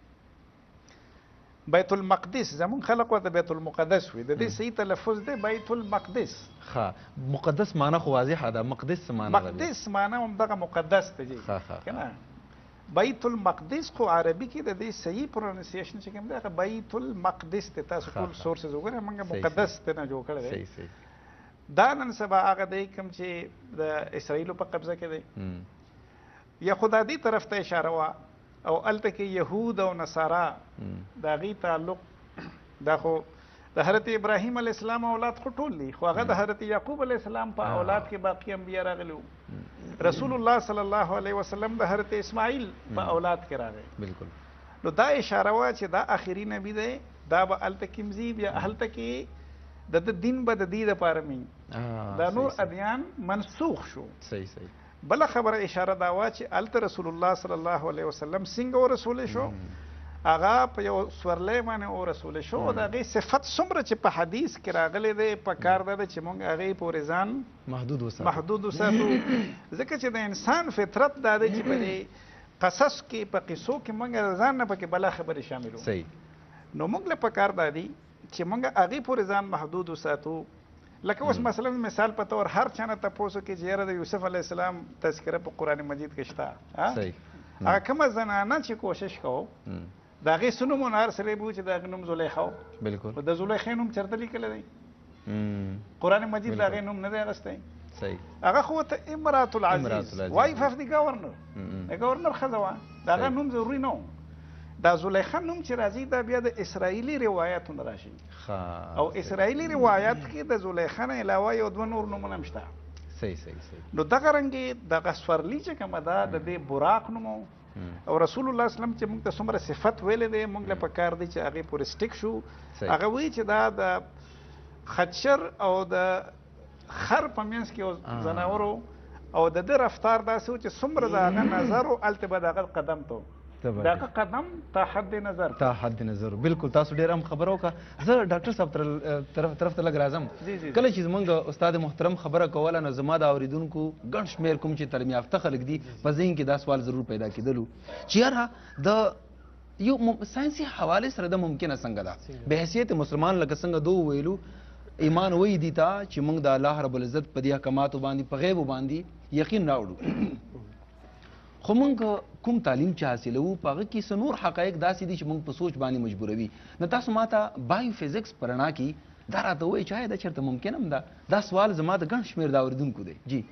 [SPEAKER 2] بیت المقدس زمون خلق ورته بیت المقدس وي د دې صحیح تلفظ دی بیت المقدس.
[SPEAKER 1] ښه مقدس معنی خو واضحه ده. مقدس معنی
[SPEAKER 2] مقدس معنی هم دغه مقدس دی جی کنه. بیت المقدس خو عربي کې د دې صحیح پروننسیشن چې کوم دی هغه بیت المقدس دی. تاسو ټول سورسز وګورئ موږ مقدس ته نه جوړ کړی دی.
[SPEAKER 1] صحیح.
[SPEAKER 2] دا نن سبا هغه دی کوم چې د اسرائیلو په قبضه کې دی یا خدا دې طرف ته اشاره وه او الته کې یهود او نصارا د هغې تعلق دا خو د حضرت ابراهیم علیه السلام اولاد خو ټول دي خو هغه د حضرت یعقوب علیه السلام په اولاد کې باقي انبیا راغلي وو. رسول الله صلی الله علیه وسلم د حضرت اسماعیل په اولاد کې راغی.
[SPEAKER 1] بالکل.
[SPEAKER 2] نو دا اشاره وه چې دا آخري نبی دی. دا به هلته کې مځي بیا هلته کې د دین به د دې دپاره مي دا نور ادیان منسوخ شو.
[SPEAKER 1] صحیح صحیح.
[SPEAKER 2] بله خبره اشاره دا وه چې هلته رسول الله صلی الله علیه وسلم څنګه ورسولی شو هغه په یو سورلی باندې ورسولی شو او د هغې صفت څومره چې په حدیث کې راغلی دی په کار دا ده چې موږ هغې پورې ځان محدود وساتو ځکه چې د انسان فطرت دا دی چې په دې قصص کې په قصو کې موږ ځان نه پکې بله خبرې شاملو. نو موږ له په کار دا دی چې موږ هغې پورې ځان محدود وساتو. لکه اوس مثلا مثال په طور هر چا نه تپوسو کې چې یاره د یوسف علیه السلام تذکره په قرآن مجید کې شته هغه کومه زنانه چې کوشش کوو د هغې څه نومونه هر سړی به و چې د هغې نوم زلیخا و.
[SPEAKER 1] بالکل.
[SPEAKER 2] د زلیخې نوم چېرته لیکلی دی؟ قرآن مجید د هغې نوم نه دی اخیستی.
[SPEAKER 1] صحیح.
[SPEAKER 2] هغه خو ورته امرات العزیز وایف اف د ګورنر د ګورنر ښځه وه د هغه نوم ضروري نه و. دا زلیخا نوم چې راځي دا بیا د اسرائیلي روایاتو نه راشي او اسرائیلي روایات کې د زلیخا نه علاوه یو دوه نور نومونه هم شته.
[SPEAKER 1] صحیح
[SPEAKER 2] نو دغه رنګې دغه سورلي چې کومه ده د دې براق نوم او رسول الله صلی الله علیه وسلم چې موږ ته څومره صفت ویلې دی موږ له پکار دی چې هغې پورې سټیک شو. هغه وایي چې دا د خدشر او د خر په منځ کې یو ځناورو او د ده رفتار داسې و چې څومره د هغه نظر و هلته به د هغه قدم ته د هغه قدم تا حد نظر
[SPEAKER 1] بالکل. تاسو ډېر هم خبره وکړه. زه ډاکټر صاحب طرف ته لږ راځم. کله چې زموږ استاد محترم خبره کوله نو زما د اورېدونکو ګڼ شمېر کوم چې تعلیم یافته خلک دي په ذهن کې دا سوال ضرور پیدا کېدلو چې یاره د یو ساینسي حوالې سره د ممکنه څنګه ده به حیثیت مسلمان لکه څنګه دو ویلو ایمان وایي دي ته چې موږ د الله رب العزت په دې احکاماتو باندې په غیبو باندې یقین راوړو خو موږ کوم تعلیم چې حاصلوو په هغه کې څه نور حقایق داسې دي چې موږ په سوچ باندې مجبوروي. نو تاسو ماته بایو فزیکس په رڼا کې دا راته وایي چې دا چېرته ممکن هم ده. دا سوال زما د ګڼ شمېر د اورېدونکو دی. جی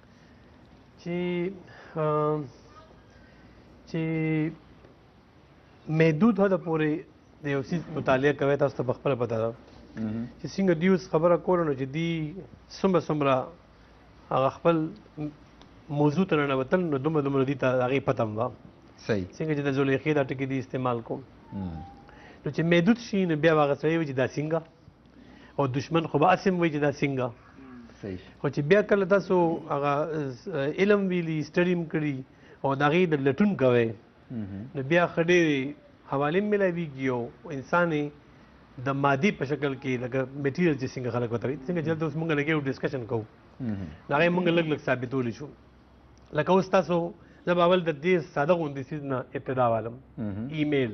[SPEAKER 3] چې محدود حده پورې د یو څیز مطالعه کوئ تاسو ته په خپله پته ده چې څنګه دوی اوس خبره کوله نو چې دوی څومره هغه خپل موضوع ته ننوتل نو دومره دوی ته هغې پته هم وه څنګه چې د زلیخې دا ټکي دوی استعمال کوم نو چې محدود شي نو بیا به هغه سړی وایي چې دا څنګه او دشمن خو به هسې هم وایي چې دا څنګه خو چې بیا کله تاسو هغه علم ویلي سټډي هم کړي او د هغې د لټون کوئ نو بیا ښه ډېرې حوالې هم میلاویږي او انسان د مادي په شکل کې لکه میټیریل چې څنګه خلک ورته وایي څنګه چې دلته اوس موږ لګیا یو ډسکشن کوو نو هغې موږ لږ ثابتولی شو. لکه اوس تاسو زه به اول د دې ساده غوندې څیز نه ابتدا والم. ایمیل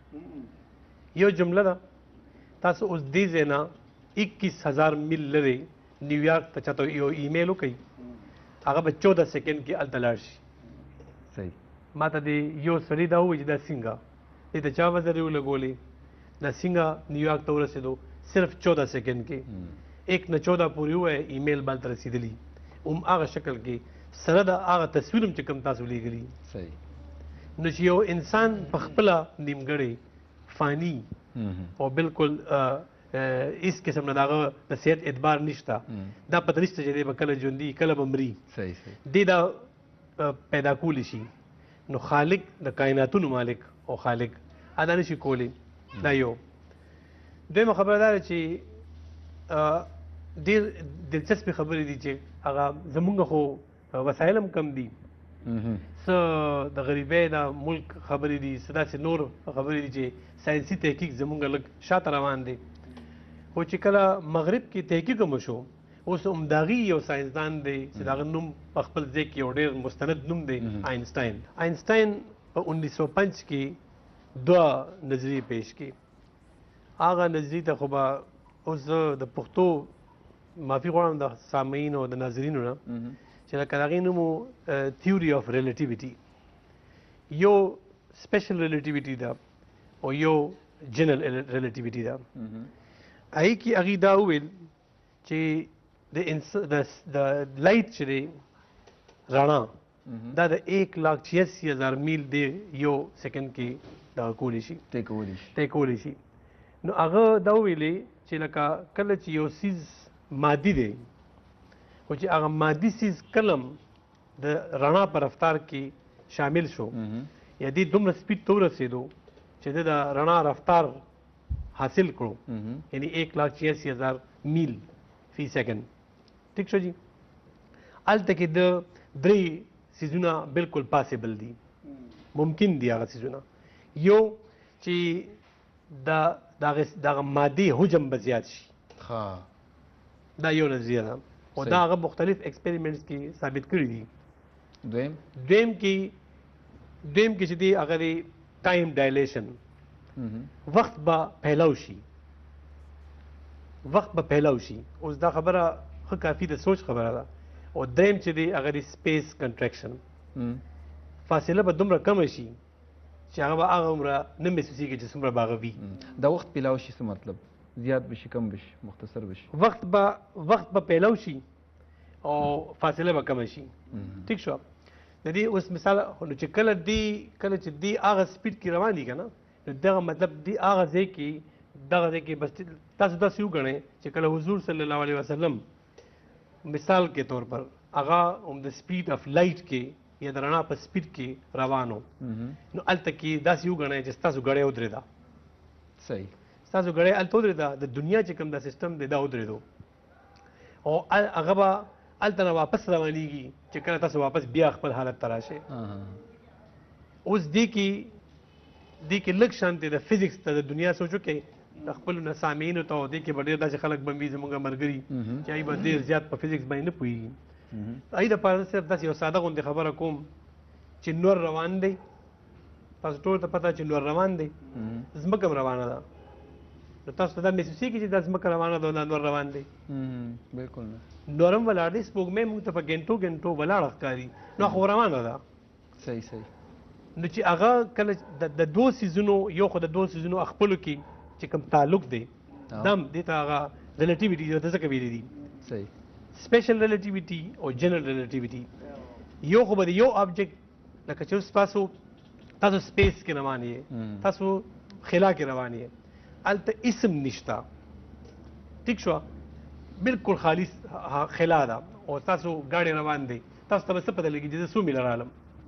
[SPEAKER 3] یو جمله ده تاسو اوس دې ځای نه 21,000 میل لرې نیویارک ته چاته یو ایمیل وکړئ هغه به 14 سیکنډ کې هلته لاړ شي. ما ته د یو سړي دا ووایي چې دا څنګه دې ته چا وزرې ولګولې دا څنګه نیویارک ته ورسېدو صرف 14 سیکنډ کې 1 نه 14 پورې ووایه ایمیل باندې رسېدلي هم هغه شکل کې سره د هغه تصویر هم چې کوم تاسو لیږلي نو چې یو انسان په خپله نیمګړی فاني او بالکل هېڅ قسم نه د هغه د صحت اعتبار نشته دا پته نشته چې دی به کله ژوندي کله به مري دی دا پیدا کولی شي نو خالق د کائناتونو مالک او خالق ادا نشي کولی. دا یو دویمه خبره دا ده چې ډېر دلچسپې خبرې دي چې هغه زمونږ خو وسایل هم کم دي څه د غریبۍ د ملک خبرې دي څه داسې نور خبرې دي چې ساینسي تحقیق زمونږ لږ شاته روان دی خو چې کله مغرب کې تحقیق هم وشو اوس همداغي یو ساینسدان دی چې د هغه نوم په خپل ځای کې یو ډېر مستند نوم دی آینسټاین په 1905 کې 2 نظریې پیش کړي. هغه نظریې ته خو به اوس زه د پښتو معافي غواړم د سامعینو او د ناظرینو نه چې لکه د هغې نوم و تیوري اف ریلیټیویټي یو سپیشل ریلیټیویټي ده او یو جنرل ریلیټیویټي ده. هغې کې هغې دا وویل چې د لایټ چې دی رڼا دا د 1,86,000 میل دی یو سیکنډ کې دغه کولی شي طی کولی شي. نو هغه دا وویلې چې لکه کله چې یو څیز مادي دی خو چې هغه مادي څیز کلم د رڼا په رفتار کې شامل شو یا دې دومره سپیډ ته ورسېدو چې د رڼا رفتار حاصل کړو یعنی 1,86,000 میل فی سیکنډ. ٹھیک شو جی هلته کې د 3 څیزونه بالکل پاسبل دي ممکن دي هغه څیزونه. یو چې دغه مادي حجم به زیات شي دا یو نظریه ده او دا هغه مختلف ایکسپریمنټس کې ثابت کړي دي. دویم کې چې دی هغه دی ټایم ډایلیشن وخت به پهلاو شي اوس دا خبره ښه کافي د سوچ خبره ده. او دریم چې دی هغه دی سپیس کنټریکشن فاصله به دومره کمه شي چې هغه به هغه عمره نه محسوسېږي چې څومره به هغه وي.
[SPEAKER 1] د وخت پیلاو شي څه مطلب زیات بشي کم بشي مختصر بشي
[SPEAKER 3] وخت به پیلاو شي او فاصله به کمه شي. ٹھیک شو د دې اوس مثال نو چې کله چې دی هغه سپیډ کې روان دي کنه نو دغه مطلب دی هغه ځای کې دغه ځای کې بس تاسو داسې وګڼئ چې کله حضور صلی الله علیه وسلم مثال کے طور پر هغه د سپیډ اف لایټ کې یا د رڼا په سپیډ کې روانو نو هلته کې داسې وګڼئ چې ستاسو ګړی ودرېده
[SPEAKER 1] صحیح
[SPEAKER 3] ستاسو ګړی هلته ودرېده د دنیا چې کوم دا سیسټم دی دا ودرېدو او هغه به هلته نه واپس روانېږي چې کله تاسو واپس بیا خپل حالت ته راشئ اوس دې کې لږ شانتې د فزیکس ته د دنیا سوچو کې د خپلو نه سامعینو ته او دې کې به ډېر داسې خلک به وي زموږ ملګري چې هغوی به ډېر زیات په فزیکس باندې نه پوهېږي هغوی دپاره صرف داسې یو ساده غوندې خبره کوم چې نور روان دی تاسو ټول ته پته چې نور روان دی ځمکه هم روانه ده نو تاسو ته دا محسوسېږي چې دا ځمکه روانه ده او دا نور روان دی
[SPEAKER 1] بالکل نه
[SPEAKER 3] نور هم ولاړ دی سپوږمۍ موږ ته په ګنټو ولاړه ښکاري نو خو روانه ده
[SPEAKER 1] صحیح
[SPEAKER 3] نو چې هغه کله د دوه سیزونو یو خو د دوه سیزونو خپلو کې چې کوم تعلق دی دم دې ته هغه ریلیټیویټي د څه کوي دي
[SPEAKER 1] صحیح
[SPEAKER 3] سپیشل ریلیټیویټي او جنرال ریلیټیویټي یو خو به یو آبجیکټ لکه چې اوس تاسو سپیس کې روان یې تاسو خلا کې روان یې هلته اسم نشته ټیک شو بالکل خالص خلا ده او تاسو ګاډی روان دی تاسو ته به څه پته لګي چې زه څو میله رالم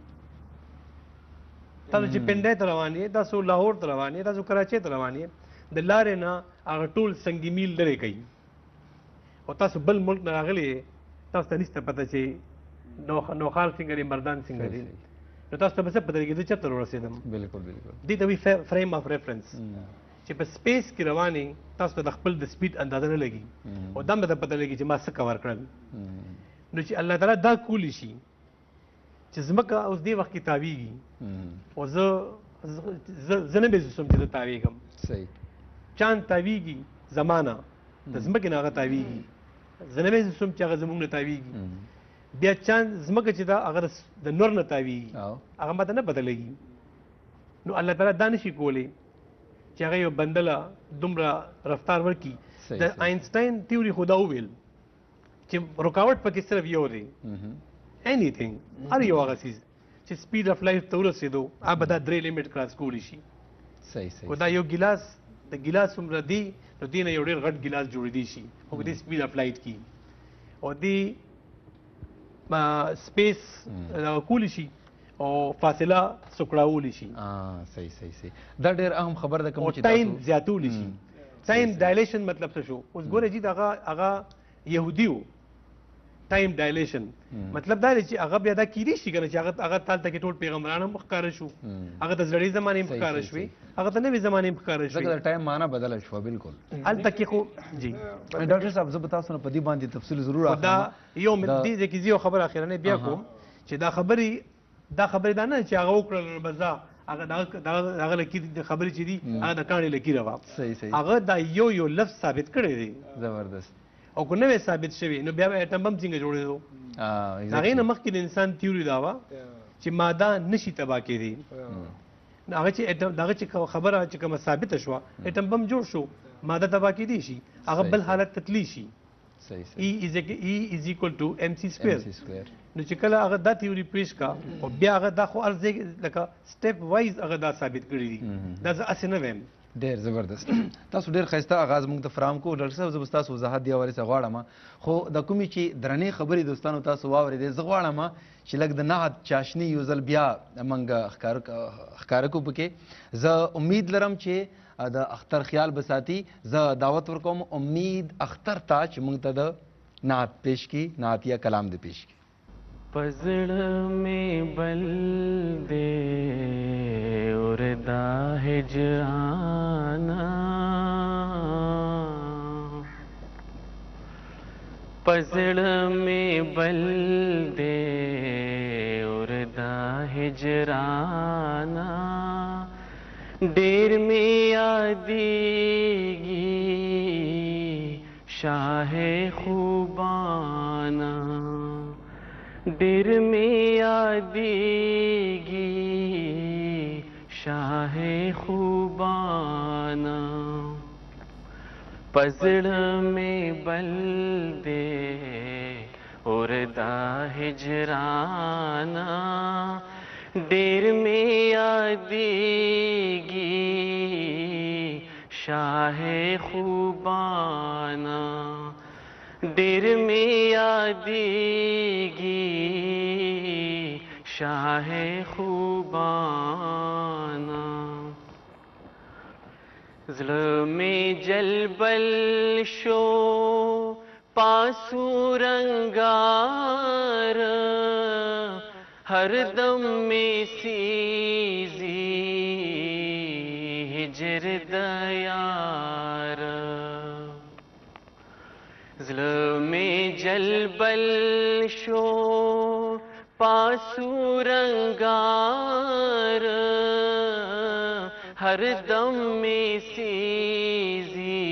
[SPEAKER 3] تاسو چې پنډۍ ته روان یې تاسو لاهور ته روان یې تاسو کراچۍ ته روان یې د لارې نه هغه ټول سنګي میل لرې کوي او تاسو بل ملک نه راغلي تاسو ته نشته پته چې نوخال څنګه دی مردان څنګه دی نو تاسو ته به څه پته لګي زه چېرته ورسېدم
[SPEAKER 1] بالکل
[SPEAKER 3] دې ته وایي فریم اف ریفرنس چې په سپیس کې روان یې تاسو ته د خپل د سپیډ اندازه نه لګي او دا به ته پته لګي چې ما څه کور کړل نو چې الله تعالی دا کولی شي چې ځمکه اوس دې وخت کې تاویږي او زه نه محسوسوم چې زه تاویږم
[SPEAKER 1] صحیح
[SPEAKER 3] چاند تاویږي زمانه د ځمکې نه هغه تاویږي زه نه محسوسوم چې هغه زموږ نه تاویږي بیا چاند ځمکه چې ده هغه د نور نه تاویږي هغه ماته نه پته لګي نو الله تعالی دا نشي کولی چې هغه یو بنده له دومره رفتار ورکړي د آینسټاین تیوري خو دا وویل چې رکاوټ پکې صرف یو دی anything هر یو هغه څیز چې سپیډ اف لایف ته ورسېدو هغه به دا 3 لیمټ کراس کولی شي
[SPEAKER 1] صحیح
[SPEAKER 3] خو دا یو ګیلاس د ګیلاس څومره دی نو دې نه یو ډېر غټ ګیلاس جوړېدی شي خو دې سپیډ اف لایټ کې او دې سپیس کولی شي او فاصله سکړاولی شي
[SPEAKER 1] صحیح دا ډېر اهم خبر ده کوم چې
[SPEAKER 3] ټایم زیاتولی شي ټایم ډایلیشن مطلب څه شو اوس ګوره جی هغه يهودي و ټایم ډایلیشن مطلب دا دی چې هغه بیا دا کیدی شي کنه چې هغه تالته کې ټول پیغمبران هم ښکاره شو هغه د زړې زمانې هم ښکاره شوې هغه د نوې زمانې هم ښکاره شوې
[SPEAKER 1] ځکه د ټایم معنا بدله شوه بالکل
[SPEAKER 3] هلته کې خو جی
[SPEAKER 1] ډاکټر صاحب زه به تاسو نه په دې باندې تفصیل ضرور اخلم
[SPEAKER 3] دا یو دې ځکه یو خبره اخیرنه بیا کوم چې دا خبرې دا نه چې هغه وکړل بزا هغه هغه لکې خبرې چې دي هغه د کاڼي لکې روا
[SPEAKER 1] صحیح
[SPEAKER 3] هغه دا یو لفظ ثابت کړی دی
[SPEAKER 1] زبردست
[SPEAKER 3] او کو نوې ثابت شوی نو بیا اټم بم څنګه جوړېدو هغې نه مخکې د انسان تیوري دا وه چې ماده نشي تباه کېدی هغه چې دغه چې خبره چې کومه ثابته شوه اټم بم جوړ شو ماده تباه کېدی شي هغه بل حالت ته تللی شي E is equal to mc square نو چې کله هغه دا تیوري پیش کا او بیا هغه دا خو ارزه لکه سټیپ وایز هغه دا ثابت کړی دي دا زه اسې نه ویم
[SPEAKER 1] ډېر زبردست تاسو ډېر ښایسته آغاز موږ ته فراهم کوو ډاکټر صاحب زه به ستاسو وضاحت دې حوالې څخه غواړم خو د کومې چې درنې خبرې دوستانو تاسو واورېدې زه غواړم چې لږ د نعت چاشني یو ځل بیا موږ ښکاره کړو پکې زه امید لرم چې د اختر خیال به ساتي زه دعوت ورکوم امید اختر ته چې موږ ته د نعت پیش کړي نعتیه کلام دې پیش کړي
[SPEAKER 5] پزړه مې بل دې وردا هجرانا پزړه مې بل دې وردا هجرانا ډېر مې یادېږي شاه خوبانا ډېر مې یادېږي شاه خوبانا پزړه مې بل دې اور उर्दा हिजराना देर में यादेगी शाहे खूबाना देर में यादेगी शाहे खूबाना ज़ुल्म जलबल शो पासूरंगार हर दम में सीजी हिजर दयार ज़ुल्म जलबल शो पासूरंगार हर दम में सीजी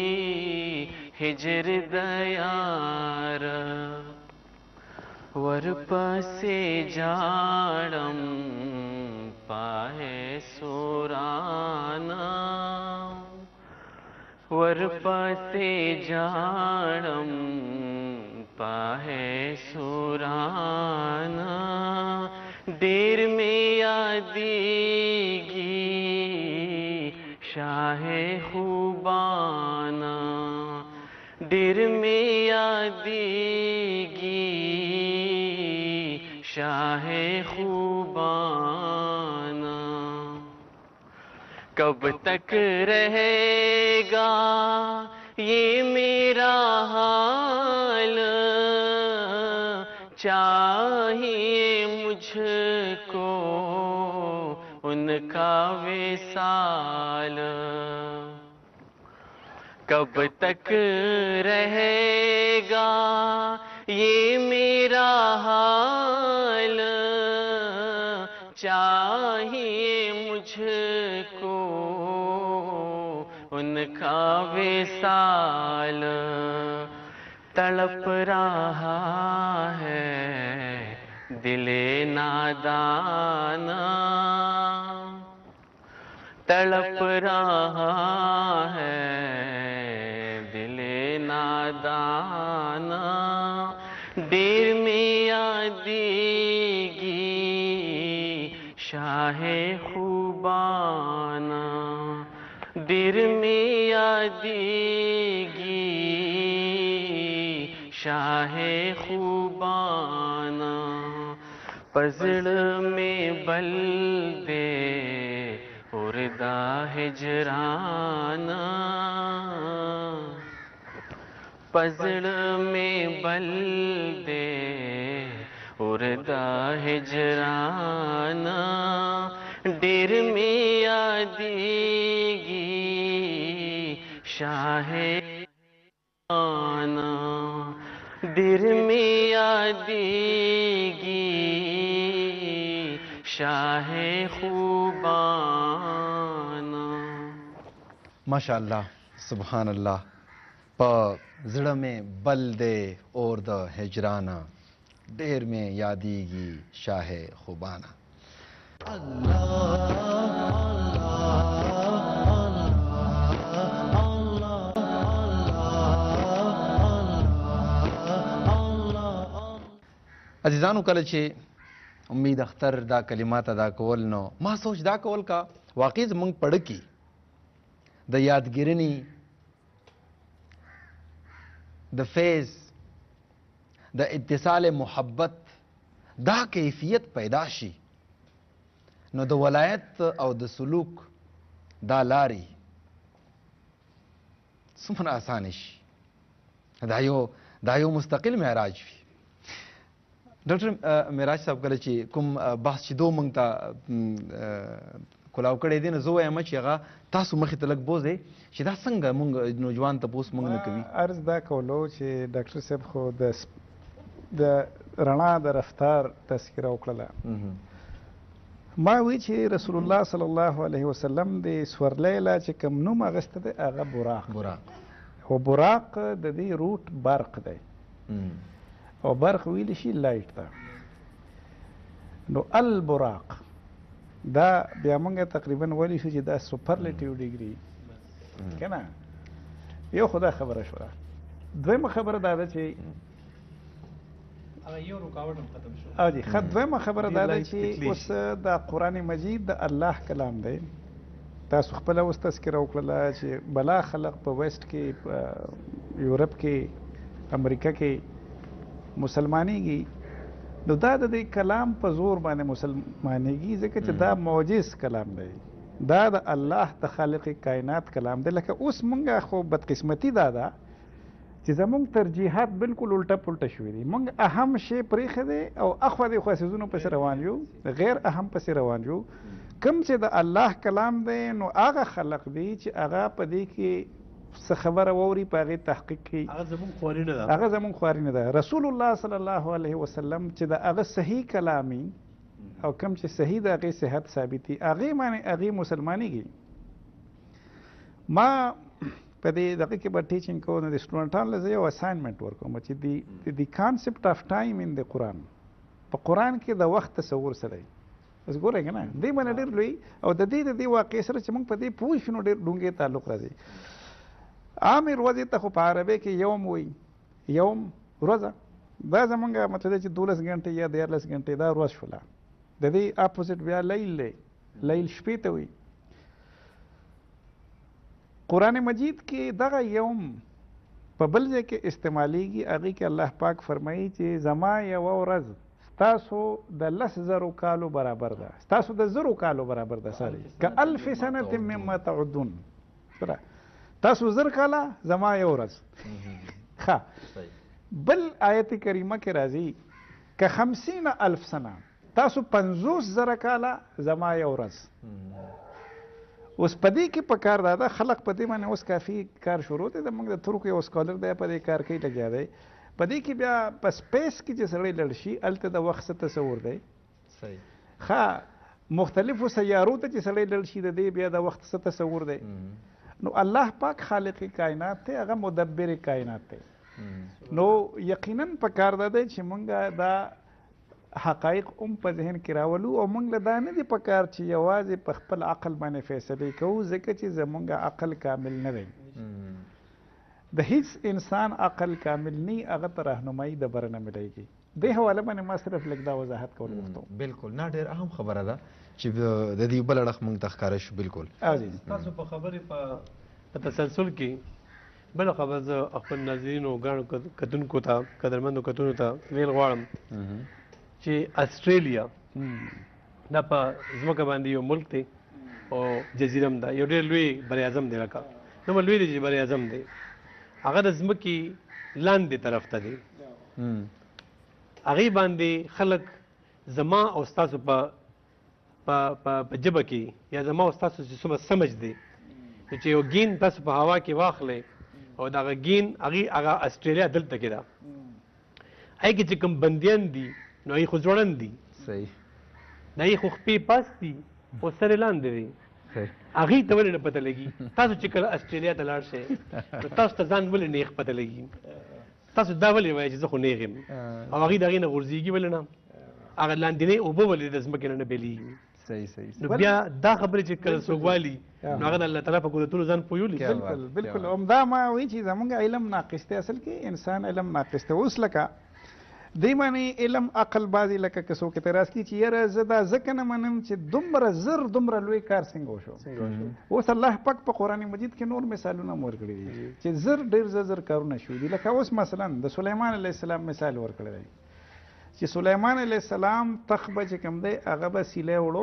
[SPEAKER 5] हिजर दयार वर पसे जाड़म पाहे सोराना वर पसे जाड़म पाहे सोराना देर में यादेगी शाहे खूबाना देर में यादेगी शाहे खूबाना कब तक रहेगा ये मेरा हाल चाहिए मुझको उनका विसाल कब तक रहेगा ये मेरा हाल चाहिए मुझको उनका विसाल तड़प रहा है दिले नादाना तड़प रहा है दिले नादाना देर में यादेगी शाहे खूबाना देर में यादेगी शाहे खूबाना पजड़ में बल दे उर्दा हिजराना पजड़ में बल दे उर्दा हिजराना देर में यादेगी शाहे आना देर में यादेगी शाहे खूबाना
[SPEAKER 1] माशाअल्लाह सुभान अल्लाह प ज़िड़ में बल दे और द हिजराना देर में यादीगी शाहे खुबाना अजीजानु कल चे उम्मीद अख्तर दा कलिमात अदा कवल नो मा सोच दा कवल का वाकई मंग पढ़ की द यादगिरनी द फेज द इत्तिसाल मोहब्बत दा कैफियत पैदाशी नो द वलायत और द सलूक दा लारी सुमन आसानिश दायो मुस्तकिल महराज भी डॉक्टर मेराज साहब कल ची कुम बहस ची दो मंगता कोलाव कड़े दिन जो है मच यगा तासु मखी तलक बोझे शिदा संग मंग नौजवान तपोस मंग न कभी
[SPEAKER 2] अर्ज दा कोलो ची डॉक्टर साहब खो द रना द रफ्तार तस्करा उकला ما وی چې رسول الله صلی الله علیه وسلم د سورلیلا چې کوم نوم اغسته ده هغه براق او براق د دې روټ برق دی او برق ویل شي لایټ ده نو البراق دا بیا موږ تقریبا ویلی شو چې دا سوپرلیټیو ډیګري کنه یو خدا خبره شو دویمه خبره دا ده چې
[SPEAKER 3] هغه یو رکاوټ هم ختم شو.
[SPEAKER 2] او جی دویمه خبره دا ده
[SPEAKER 3] دې
[SPEAKER 2] چې
[SPEAKER 3] لایق
[SPEAKER 2] اوس د قرآن مجید د الله کلام دی. تاسو خپله اوس تذکره وکړله چې بلا خلق په ویسټ کې په یورپ کې امریکا کې مسلمانېږي، نو دا د دې کلام په زور باندې مسلمانېږي ځکه چې دا معجز کلام دی، دا د الله د خالق کائنات کلام دی. لکه اوس مونږه خو بدقسمتي دا ده چې زمونږ ترجیحات بالکل الټه پلټه شوي دي. مونږ اهم شی پرېښی دی او اخوا د خواسیزونو پسې روان یو، غیر اهم پسې روان یو. کوم چې د الله کلام دی نو هغه خلق دی چې هغه په دې کې څه خبره واوري په هغې تحقیق کوي،
[SPEAKER 3] هغه زموږ خواري نه ده.
[SPEAKER 2] هغه زمونږ خواري نه ده. رسول الله صلی الله علیه وسلم چې د هغه صحیح کلامي او کوم چې صحیح د هغې صحت ثابتي هغې باندې هغې مسلمانېږي. ما په دې دغه کې به ټیچینګ کوو نو د سټوډنټانو له زه یو اساینمنټ ورکوم چې د کانسپټ آف ټایم ان د قرآن، په قرآن کې د وخت تصور څه دی. اوس ګورئ که نه دې باندې ډېر لوی او د دې واقعې سره چې موږ په دې پوه شو نو ډېر ډونګې تعلق راځي. عامې ورځې ته خو په عربۍ کې یوم وایي، یوم ورځه، دا زمونږ مطلب دی چې 12 غنټې یا 14 غنټې دا ورځ شوله. د دې اپوزټ بیا لیل دی، لیل شپې ته وایي. قرآن مجید کې دغه یوم په بل ځای کې استعمالیږي، هغې کې الله پاک فرمایي چې زما یوه ورځ ستاسو د 10,000 کالو برابر ده، ستاسو د 1000 کالو برابر ده. ساري که 1000 سنة مما تعدون، تاسو 1000 کاله زما یو ورځ. ښه بل آیت کریمه کې راځي که 50,000 سنه، تاسو 50,000 کاله زما یو ورځ. اوس په دې کې په کار دا ده خلق په دې باندې اوس کافي کار شروع دی. زموږ د ترکو یو سکالر دی په دې کار کې لګیا دی. په دې کې بیا په سپیس کې چې سړی لړ شي هلته د وخت څه تصور دی.
[SPEAKER 1] صحیح.
[SPEAKER 2] ښه مختلفو سیارو ته چې سړی لړ شي د دې بیا د وخت څه تصور دی. نو الله پاک خالق کائنات دی، هغه مدبر کائنات دی. نو یقینا په کار دا دی چې مونږ دا حقایق په ذهن کې راولو او مونږ له دا نه دي په کار چې یوازې په خپل عقل باندې فیصلې کوو ځکه چې زمونږ عقل کامل نه دی. د هیڅ انسان عقل کامل نه هغه ته راهنمایي د بره نه ملیږي. دې حواله باندې ما صرف لږ دا وضاحت کول غوښتم.
[SPEAKER 1] بالکل نه ډېر اهم خبره ده چې د دې بل اړخ موږ ته ښکاره شو. بالکل
[SPEAKER 3] تاسو په خبرې په تسلسل کې بل خبر زه خپل ناظرینو ګڼو کتونکو ته قدرمندو کتونکو ته ویل غواړم چې استرالیا دا په ځمکه باندې یو ملک دی او جزیره هم ده، یو ډېر لوی بر اعظم دی. لکه دومره لوی دی چې بر اعظم دی، هغه د ځمکې لاندې طرف ته دی. هغې باندې خلک زما او ستاسو په ژبه کې یا زما او ستاسو چې څومره سمج دی چې یو ګین تاسو په هوا کې واخلئ او دغه ګین هغه استرالیا دلته کې ده. هغې کې چې کوم بندیان دي نو هغې خو ځوړند دي،
[SPEAKER 1] صحیح،
[SPEAKER 3] د هغې خو خپې پاس دي او سرې لاندې دي. هغې ته ولې نه پته لګي؟ تاسو چې کله استرالیا ته لاړ شئ نو تاسو ته ځان ولې نیغ پته لګي؟ تاسو دا ولې وایئ چې زه خو نیغ یم او هغې د هغې نه غورځېږي ولې نه؟ هغه لاندینۍ اوبه ولې د ځمکې نه بېلېږي؟ نو بیا دا خبرې چې کله څوک والي نو هغه د الله تعالی په قدرتونو ځان پوهیږي.
[SPEAKER 2] بالکل عمدا ما وایي چې زموږ علم ناقص دی، اصل کې انسان علم ناقص دی. اوس لکه دې باندې علم عقل بعضې لکه که څوک اعتراض کړي چې یاره زه دا ځکه نه منم چې دومره زر دومره لوی کار څنګه وشو. اوس الله پاک په قرآن مجید کې نور مثالونه هم ورکړي دي چې زر ډېر زر کارونه شوي دي. لکه اوس مثلا د سلیمان علیه السلام مثال ورکړی دی چې سلیمان علیه السلام تخت به چې کوم دی هغه به سیلی وړو،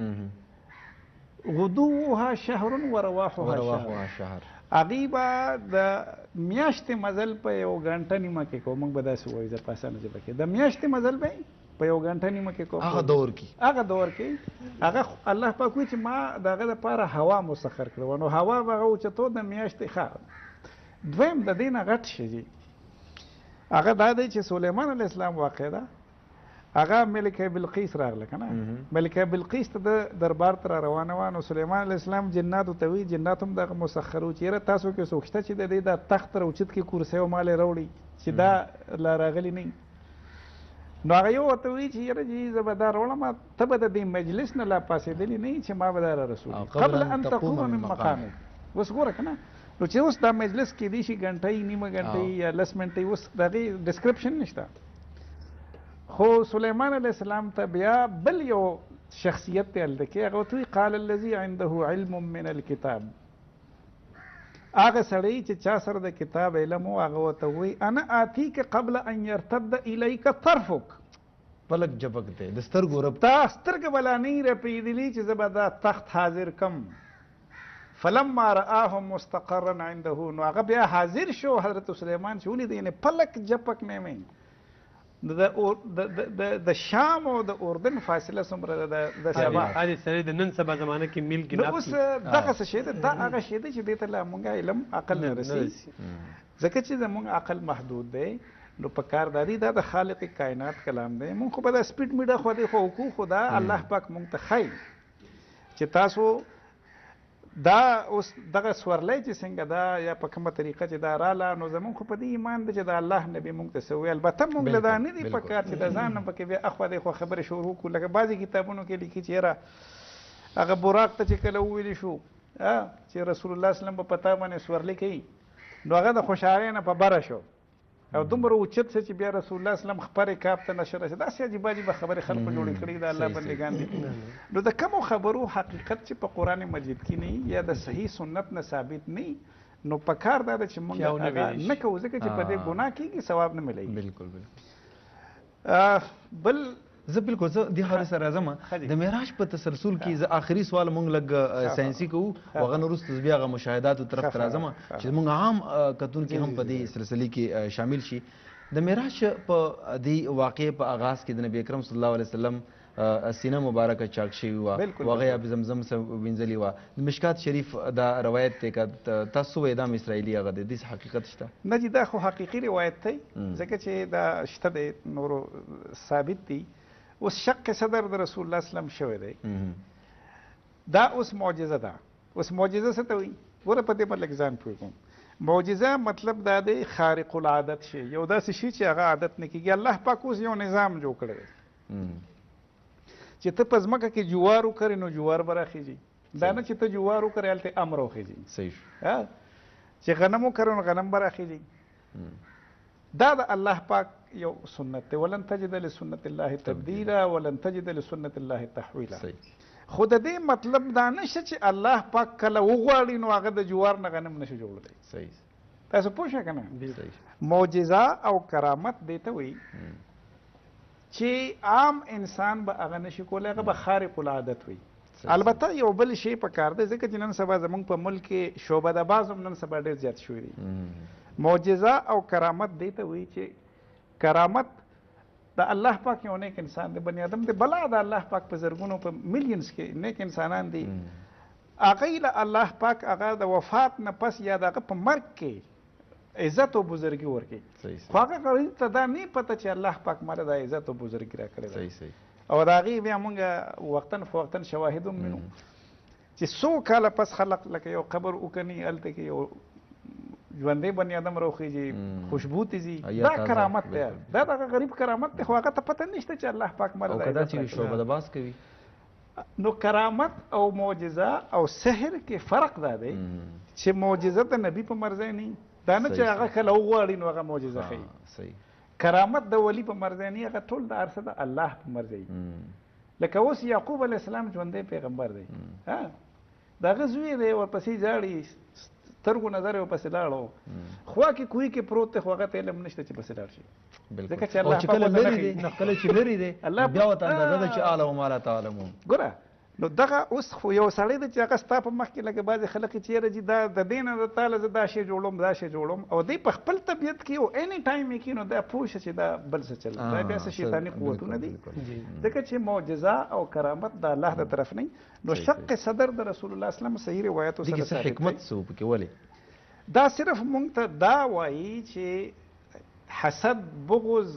[SPEAKER 2] غدوها شهر ورواحها شهر، هغې به د میاشتې مزل په یو غنټه نیمه کې کوو. موږ به داسې وایو زه په اسانه ژبه کې د میاشتې مزل به په یو غنټه نیمه کې کوو. هغه دور کې هغه الله پاک وایي چې ما د هغه دپاره هوا مسخر کړې نو هوا به هغه اوچتو د میاشتې. ښه دویم د دې نه غټ شي هغه دا دی چې سلیمان علیه السلام واقع ده، هغه ملکه بلقیس راغله که نه، ملکه بلقیس ته د دربار ته را روانه وه. نو سلیمان علیه السلام جناتو ته وایي، جنات هم دغه مسخر وو چې یاره تاسو کې څوک شته چې د دې دا تخت راوچت کړي کرسۍ او مال یې راوړي چې دا لا راغلي نه. نو هغه یو ورته وایي چې یاره جي زه به دا راوړم، ته به د دې مجلس نه لا پاسېدلي نه یې چې ما به دا را رسولي قبل ان تقوم من مقامک. اوس ګوره که نه نو چې اوس دا مجلس کېدی شي ګنټۍ نیمه ګنټۍ یا 10 منټۍ، اوس د هغې ډسکرپشن نشته. خو سلیمان علیه السلام ته بیا بل یو شخصیت ته هلته کې هغه ورته وایي قال الذي عنده علم من الكتاب. هغه سړی چې چا سره د کتاب علم و هغه ورته وایي انا آتیک قبل ان يرتد الیک طرفک.
[SPEAKER 1] پلک جپک دی د سترګو رب
[SPEAKER 2] تا سترګې به لا نه وي رپېدلي چې زه به دا تخت حاضر کم. فلما رآه مستقرا عنده، نو هغه بیا حاضر شو حضرت سلیمان چې ولید یعنې پلک جپک نه مې د شام او د اردن فاصله څومره ده د سبا
[SPEAKER 3] هغه سړی د نن سبا زمانه کې میل کې
[SPEAKER 2] نو اوس دغه څه شی ده دا هغه شی دی چې دې ته لا مونږ علم عقل نه رسي ځکه چې زمونږ عقل محدود دی. نو په کار داري دا د خالق کائنات کلام دی. مونږ خو به دا سپیډ میډه خو دی خو حقوق خو دا الله پاک مونږ ته ښایي چې تاسو دا اوس دغه سورلی چې څنګه دا یا په کومه طریقه چې دا راله نو زمونږ خو په دې ایمان دی چې د الله نبي مونږ ته څه وویل. البته مونږ له دا نه دي په کار چې د ځان نه پکې بیا اخوا دی خو خبرې شروع کړو لکه بعضې کتابونو کې لیکي چې یاره هغه براق ته چې کله وویلي شو چې رسول الله وسلم په پتا باندې سورلی کوي نو هغه د خوشحالۍ نه په بره شو او دومره اوچت څه چې بیا رسول الله وسلم خپرې کاپ ته نشر رسېد. داسې عجیبه عجیبه خبرې خلکو جوړې کړي د الله بندګان دي. نو د کومو خبرو حقیقت چې په قرآن مجید کې نه یا د صحیح سنت نه ثابت نه نو په کار دا ده چې موږ هغه نه کوو ځکه چې په دې ګناه کېږي ثواب نه ملوي.
[SPEAKER 1] بالکل بل زه بالکل زه د هغه سره راځم د معراج په تسلسل کې زه آخري سوال مونږ لږ ساينسي کوو هغه نه وروسته بیا هغه مشاهداتو طرف ته راځم چې مونږ عام کتونکي هم په دې سلسله کې شامل شي. د معراج په دې واقعې په آغاز کې د نبی اکرم صلی الله علیه وسلم سینه مبارکه چاک شوي وه هغه آب زمزم سره وینځلې وه. د مشکات شریف دا روایت دی که تاسو وایئ دا هم اسرائیلي هغه دی داسې حقیقت شته
[SPEAKER 2] نه جي دا خو حقیقي روایت دی ځکه چې دا شته دی نورو ثابت دی. اوس شق صدر د رسول الله اسلام شوی دی دا اوس معجزه ده. اوس معجزه څه ته وایي ګوره په دې باندې لږ ځان پوه کوم. معجزه مطلب دا دی خارق العادت شی یو داسې شي چې هغه عادت نه کېږي. الله پاک اوس یو نظام جوړ کړی دی چې ته په ځمکه کې جوار وکرې نو جوار به راخېږي. دا نه چې ته جوار وکرې هلته امر وخېږي.
[SPEAKER 1] صحیح
[SPEAKER 2] چې غنم وکرې نو غنم به راخېږي. دا د الله پاک یو سنت دی. ولن تجد لسنت الله تبدیلا ولن تجد لسنت الله تحویلا. خو د دې مطلب دا نشته چې الله پاک کله وغواړي نو هغه د جوار نه غنم نشي جوړولی.
[SPEAKER 1] صحیح
[SPEAKER 2] تاسو پوه شئ که نه. معجزه او کرامت دې ته وایي چې عام انسان به هغه نشي کولی هغه به خارق العادت وي. البته یو بل شی په کار دی ځکه چې نن سبا زموږ په ملک کې شعبده باز هم نن سبا ډېر زیات شوي دي. معجزه او کرامت دې ته وایي چې کرامت د الله پاک یو نیک انسان دی بني ادم دی بلا د الله پاک په زرګونو په میلیونز کې نیک انسانان دي هغوی له الله پاک هغه د وفات نه پس یا د هغه په مرګ کې عزت او بزرګي ورکوي. خو هغه غریب ته دا نه پته چې الله پاک ماله د عزت او بزرګي راکړی دی. او د هغې بیا موږ وختن فوختن شواهد هم وینو چې څو کاله پس خلق لکه یو قبر وکني هلته کې یو ژوندی بني ادم راوخېږي خوشبو تیزي. دا کرامت دی. دا دغه غریب کرامت دی خو هغه ته پته نشته چې الله پاک ماله
[SPEAKER 1] او که دا چې شعبده باز کوي
[SPEAKER 2] نو کرامت او معجزه او سحر کې فرق دا دی چې معجزه د نبي په مرضی نه دا نه چې هغه کله وغواړي نو هغه معجزه ښیي. کرامت د ولی په مرضی نه هغه ټول د هر څه د الله په مرضی. لکه اوس یعقوب علیه السلام ژوندی پیغمبر دی د هغه زوی دی ورپسې ژاړي سترګو نظر یې ورپسې لاړو خوا کې کوهي کې پروت دی خو هغه ته علم نشته چې پسې لاړ شي. ځکه چې الله
[SPEAKER 1] کله لرې دی نو کله چې لرې دی بیا ورته اندازه ده چې اعلم ما لا تعلمون.
[SPEAKER 2] ګوره نو دغه اوس خو یو سړی دی چې هغه ستا په مخ کې لکه بعضې خلک چې یاره جي دا د دې نه د تاله زه دا شی جوړوم دا شی جوړوم او دی په خپل طبیعت کې او اني ټایم یې کښېنو دا پوه شه چې دا بل څه چل دا بیا څه شیطاني قوتونه دي. ځکه چې معجزه او کرامت د الله د طرف نه نو شق صدر د رسول الله اسلام صحیح روایتو سره
[SPEAKER 1] څه حکمت څه پکې ولې
[SPEAKER 2] دا صرف مونږ ته دا وایي چې حسد بغض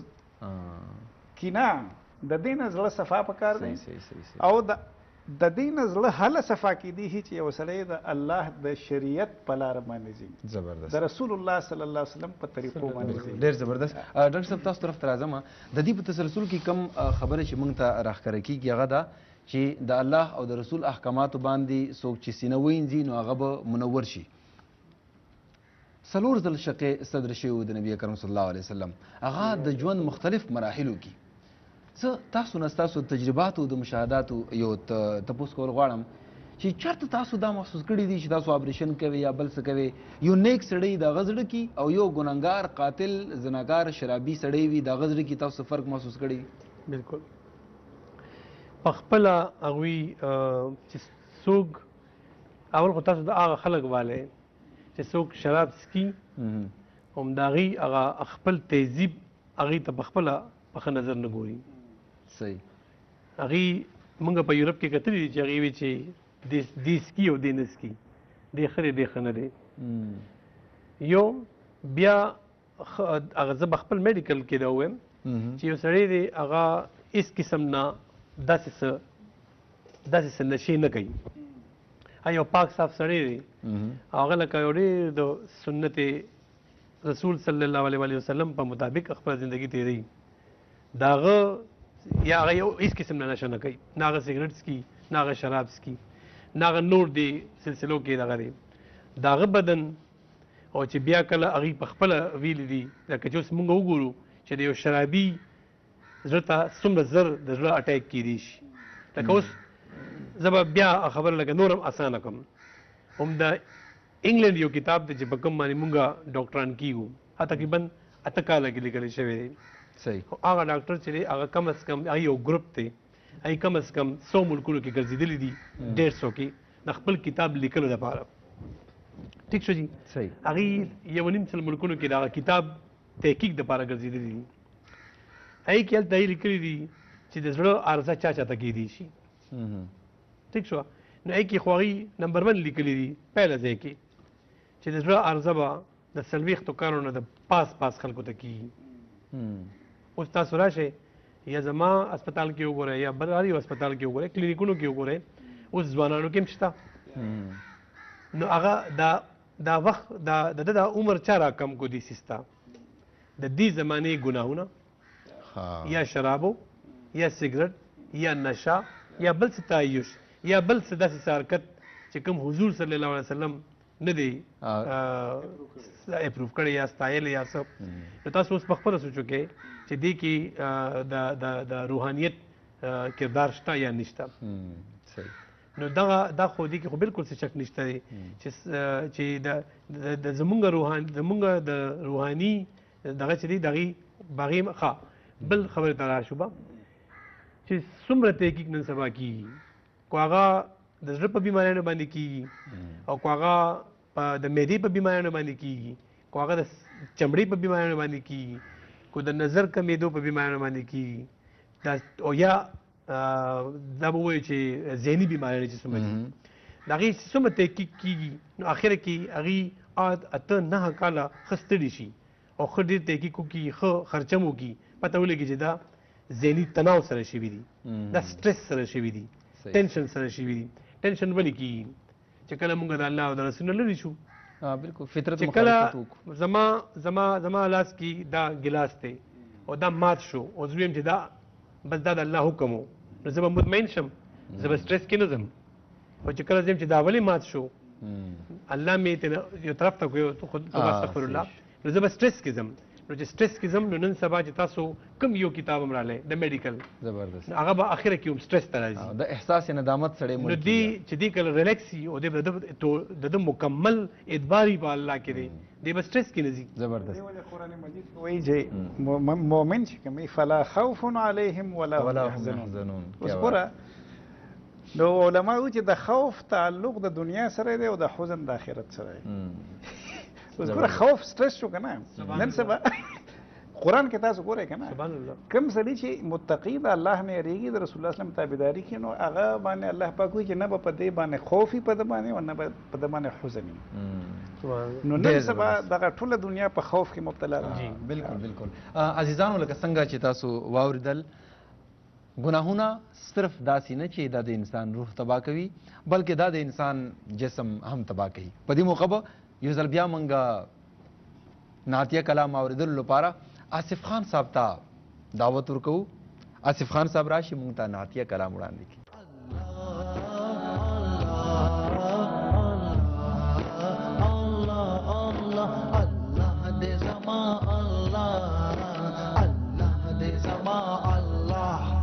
[SPEAKER 2] کینه د دې نه زړه صفا پکار دی او د دې نه زړه هله صفا کیدی چې یو سړی د الله د شریعت په لاره باندې ځي
[SPEAKER 1] زبردست
[SPEAKER 2] د رسول الله صلی الله علیه وسلم په طریقو باندې ځي.
[SPEAKER 1] ډېر زبردست. ډاکټر صاحب تاسو طرف ته راځم د دې په تسلسل کې کوم خبره چې موږ ته راښکاره کېږي هغه ده چې د الله او د رسول احکاماتو باندې څوک چې سینه وینځي نو هغه به منور شي. څلور ځل شقې صدر شوي د نبي کرم صلی الله علیه وسلم هغه د ژوند مختلف مراحلو کې زه تاسو نه ستاسو تجربات او د مشاهداتو یو تپوس کول غواړم چې چېرته تاسو دا محسوس کړي دي چې تاسو اپریشن کوي یا بل څه کوي یو نیک سړی د غزړه کی او یو ګناګار قاتل زناګار شرابي سړی وي د غزړه کی تاسو فرق محسوس کړي؟
[SPEAKER 3] بالکل په خپله هغوی چې څوک اول خو تاسو د هغه خلک والئ چې څوک شراب څکي همداغي هغه خپل تهذیب هغې ته په خپله په ښه نظر نه ګوري.
[SPEAKER 1] صحیح.
[SPEAKER 3] هغې موږ په یورپ کې کتلي دي چې هغې وي چې دې سکي او دې نه سکي، دې ښه دی دې ښه نه دی. یو بیا هغه زه به خپل میډیکل کې دا ووایم چې یو سړی دی هغه هېڅ قسم نه داسې څه نشې نه کوي، یو پاک صاف سړی دی هغه لکه یو ډېر د سنت رسول صلی الله علیه وسلم په مطابق خپله زندگی تېروي. د هغه یا هغه یو هېڅ قسم نه نشه نه کوي، نه هغه سګرټ څکي، نه هغه شراب څکي، نه هغه نور دې سلسلو کې دغه دی. د هغه بدن او چې بیا کله هغې په خپله ویلي دي لکه چې اوس مونږ وګورو چې د یو شرابي زړه ته څومره زر د زړه اټیک کیدی شي. لکه اوس زه به بیا خبره لکه نور هم اسانه کړم. هم د انګلینډ یو کتاب دی چې په کوم باندې مونږ ډاکټران کیږو، تقریبا 8 کاله کې لیکلی شوی دی.
[SPEAKER 1] صحیح.
[SPEAKER 3] هغه ډاکټر چې دی هغه کم از کم هغه یو ګروپ دی، هغې کم از کم 100 ملکونو کې ګرځېدلي دي، 150 کې د خپل کتاب لیکلو لپاره. ٹھیک شو جی؟
[SPEAKER 1] صحیح.
[SPEAKER 3] هغې 1.5 ملکونو کې د هغه کتاب تحقیق دپاره ګرځېدلي دي. هغې کې هلته یې لیکلي دي چې د زړه عرضه چا چاته کیدی شي. ٹھیک شو؟ نو هغې کې خو هغې نمبر 1 لیکلي دي پهله ځای کې چې د زړه عرضه به د 40 کالو نه د پاس خلکو ته کېږي. اوس تاسو راشئ یا زما اسپتال کې وګورئ یا بل هر یو اسپتال کې وګورئ، کلینیکونو کې وګورئ، اوس ځوانانو کې هم شته. نو هغه دا وخت د ده د عمر چا راکم کو دي سیسته د دې زمانې ګناهونه یا شرابو یا سګرټ یا نشه یا بل څه تعیش یا بل څه داسې څه حرکت چې کوم حضور صلی الله علیه وسلم نه دی اپروف کړی یا ستایلی یا څه. نو تاسو اوس په خپله سوچ وکئ چې دې کې د روحانیت کردار شته یا نشته. نو دا خو دې کې خو بالکل څه شک نشته دی چې د زمونږ د روحاني دغه چې دی دغې باغې ښه بل خبرې ته راشو به چې څومره تحقیق نن سبا کېږي، کو هغه د زړه په بیماریانو باندې کېږي او کو هغه د معدې په بیماریانو باندې کېږي، کو هغه د چمړې په بیماریانو باندې کېږي، کو د نظر کمېدو په بیماریانو باندې کېږي، او یا دا به ووایو چې ذهني بیماریانې چې څومره دي د هغې څومره تحقیق کېږي. نو اخره کې هغې 8-9 کاله ښه ستړي شي او ښه ډېر تحقیق وکړي، ښه خرچه هم وکړي، پته ولګي چې دا ذهني تناو سره شوي دي، دا سټرس سره شوي دي، ټینشن سره شوي دي. ټینشن ولې کېږي چې کله موږ د الله او د رسول نه لرې شو.
[SPEAKER 1] بالکل فطرت
[SPEAKER 3] چې کله زما لاس کې دا ګلاس دی او دا مات شو او زه ویم چې دا بس دا د الله حکم و، نو زه به مطمئن شم، زه به سټرس کې نه ځم. او چې کله زم چې دا ولې مات شو الله مې یو طرف ته کوي خود استغفر الله، نو زه به سټرس کې ځم. نو چې سټرس کې ځم نو نن سبا چې تاسو کوم یو کتاب هم رالی د میډیکل
[SPEAKER 1] زبردست
[SPEAKER 3] هغه به اخره کې هم سټرس ته راځي،
[SPEAKER 1] د احساس ندامت سړی
[SPEAKER 3] نو دی چې دی کله ریلیکس وي او د مکمل ادباري په الله کې دی دی به سټرس کې نه ځي.
[SPEAKER 1] زبردست.
[SPEAKER 2] قرآن مجید وایي چې مؤمن چې کوم فلا خوف علیهم ولا هم یحزنون. اوس ګوره نو علما وایي چې د خوف تعلق د دنیا سره دی او د حزن د آخرت سره دی. اوس ګوره خوف سټرس شو که نه، نن سبا قرآن کې تاسو ګورئ که نه کوم سړي چې متقي د الله نه یریږي د رسول الله صلی الله علیه وسلم تابعداري کوي نو هغه باندې الله پاک وایي چې نه به په دې باندې خوف وي په ده باندې او نه به په ده باندې حزن وي. نو نن سبا دغه ټوله دنیا په خوف کې مبتلا ده.
[SPEAKER 1] بالکل بالکل. عزیزانو لکه څنګه چې تاسو واوریدل ګناهونه صرف داسې نه چې دا د انسان روح تباه کوي بلکې دا د انسان جسم هم تباه کوي. په دې موقع به یو ځل بیا موږ نعتیه کلام اوریدلو لپاره آصف خان صاحب ته دعوت ورکوو. آصف خان صاحب راشي موږ ته نعتیه کلام وړاندې کړي.
[SPEAKER 6] Allah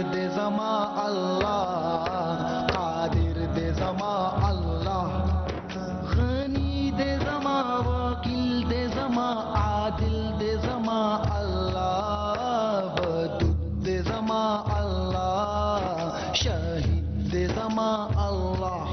[SPEAKER 6] دے زما اللہ قادر دے زما اللہ غنی دے زما وکیل دے زما عادل دے زما اللہ ودود دے زما اللہ شاہد دے زما اللہ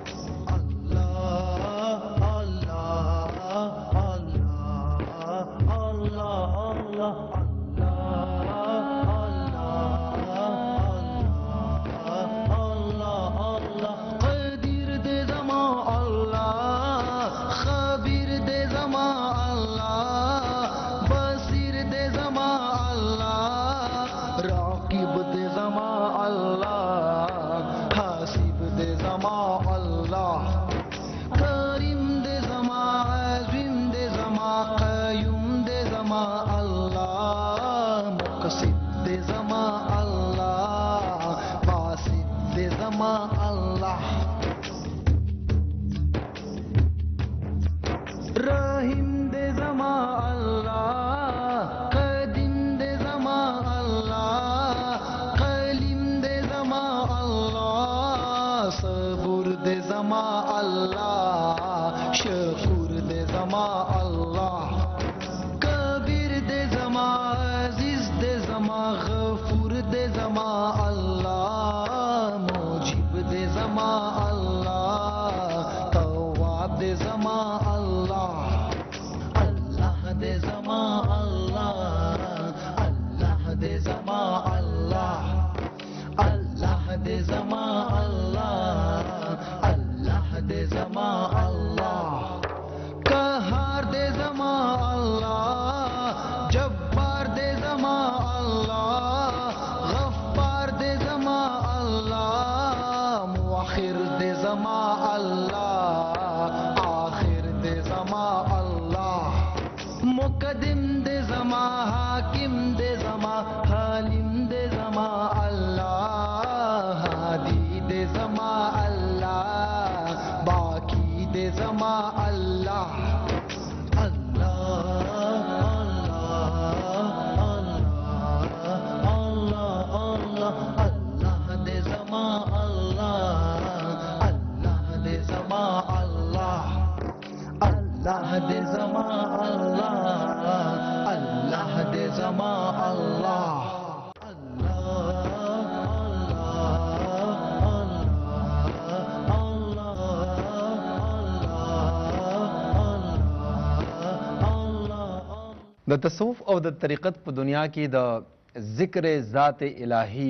[SPEAKER 1] د تصوف او د طریقت په دنیا کې د ذکر ذات الهی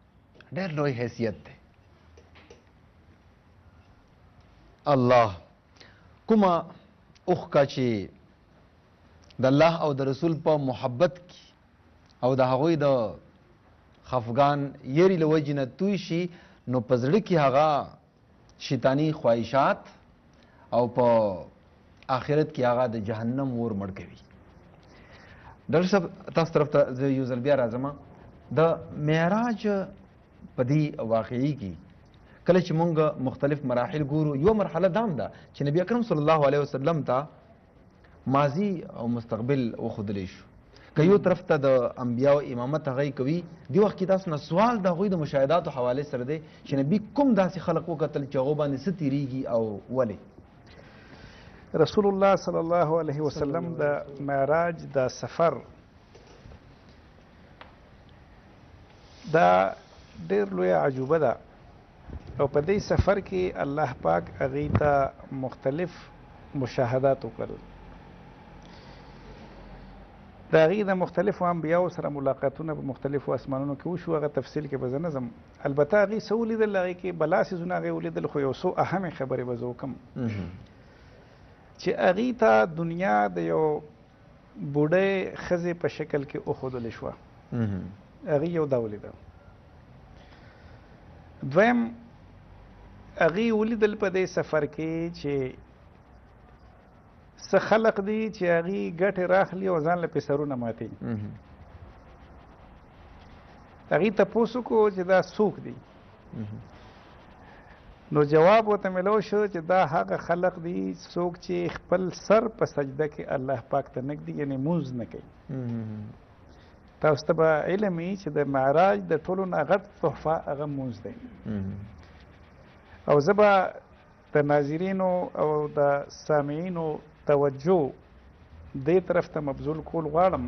[SPEAKER 1] ډېر لوی حیثیت دی. الله کومه اوښکه چې د الله او د رسول په محبت کې او د هغوی د خفګان یری له وجې نه توی شي نو په زړه کې هغه شیطاني خواهشات او په آخرت کې هغه د جهنم اور مړ کوي. ډاکټر صاحب تاسو طرف ته زه یو ځل بیا راځم. د معراج په دې واقعي کې کله چې مونږ مختلف مراحل ګورو یو مرحله دام ده چې نبی اکرم صلی الله علیه وسلم ته ماضي او مستقبل وښودلی شو. که یو طرف ته د انبیاء امامت هغه کوي دی وخت کې تاسو نه سوال د هغوی د مشاهداتو حواله سره دی چې نبی کوم داسې خلق وکتل چې هغو باندې څه تیریږي او ولې.
[SPEAKER 2] رسول الله صلی الله علیه وسلم د معراج د سفر دا ډېر لویه عجوبه ده او په دې سفر کې الله پاک هغې ته مختلف مشاهدات وکړل. د هغې د مختلفو انبیاو سره ملاقاتونه په مختلفو اسمانونو کې وشو. هغه تفصیل کې به زه نه ځم. البته هغې څه ولیدل هغې کې بلا څیزونه هغې ولیدل خو یو څو اهمې خبرې به زه وکړم چې هغې ته دنیا د یو بوډۍ ښځې په شکل کې وښودلې شوه. هغې یو دا ولیده. دویم هغې ولیدل په دې سفر کې چې څه خلق دي چې هغې ګټې راخلي او ځان له په سرونه ماتوي. هغې تپوس وکړو چې دا څوک دي نو جواب ورته ملو شو چې دا هغه خلق دي څوک چې خپل سر په سجده کې الله پاک ته نږدې یعنې مونځ نه کوي. تاسو ته به علم وي چې د معراج د ټولو نه غټ تحفه هغه مونځ دی او زه به د ناظرینو او د سامعینو توجه دې طرف ته مبذول کول غواړم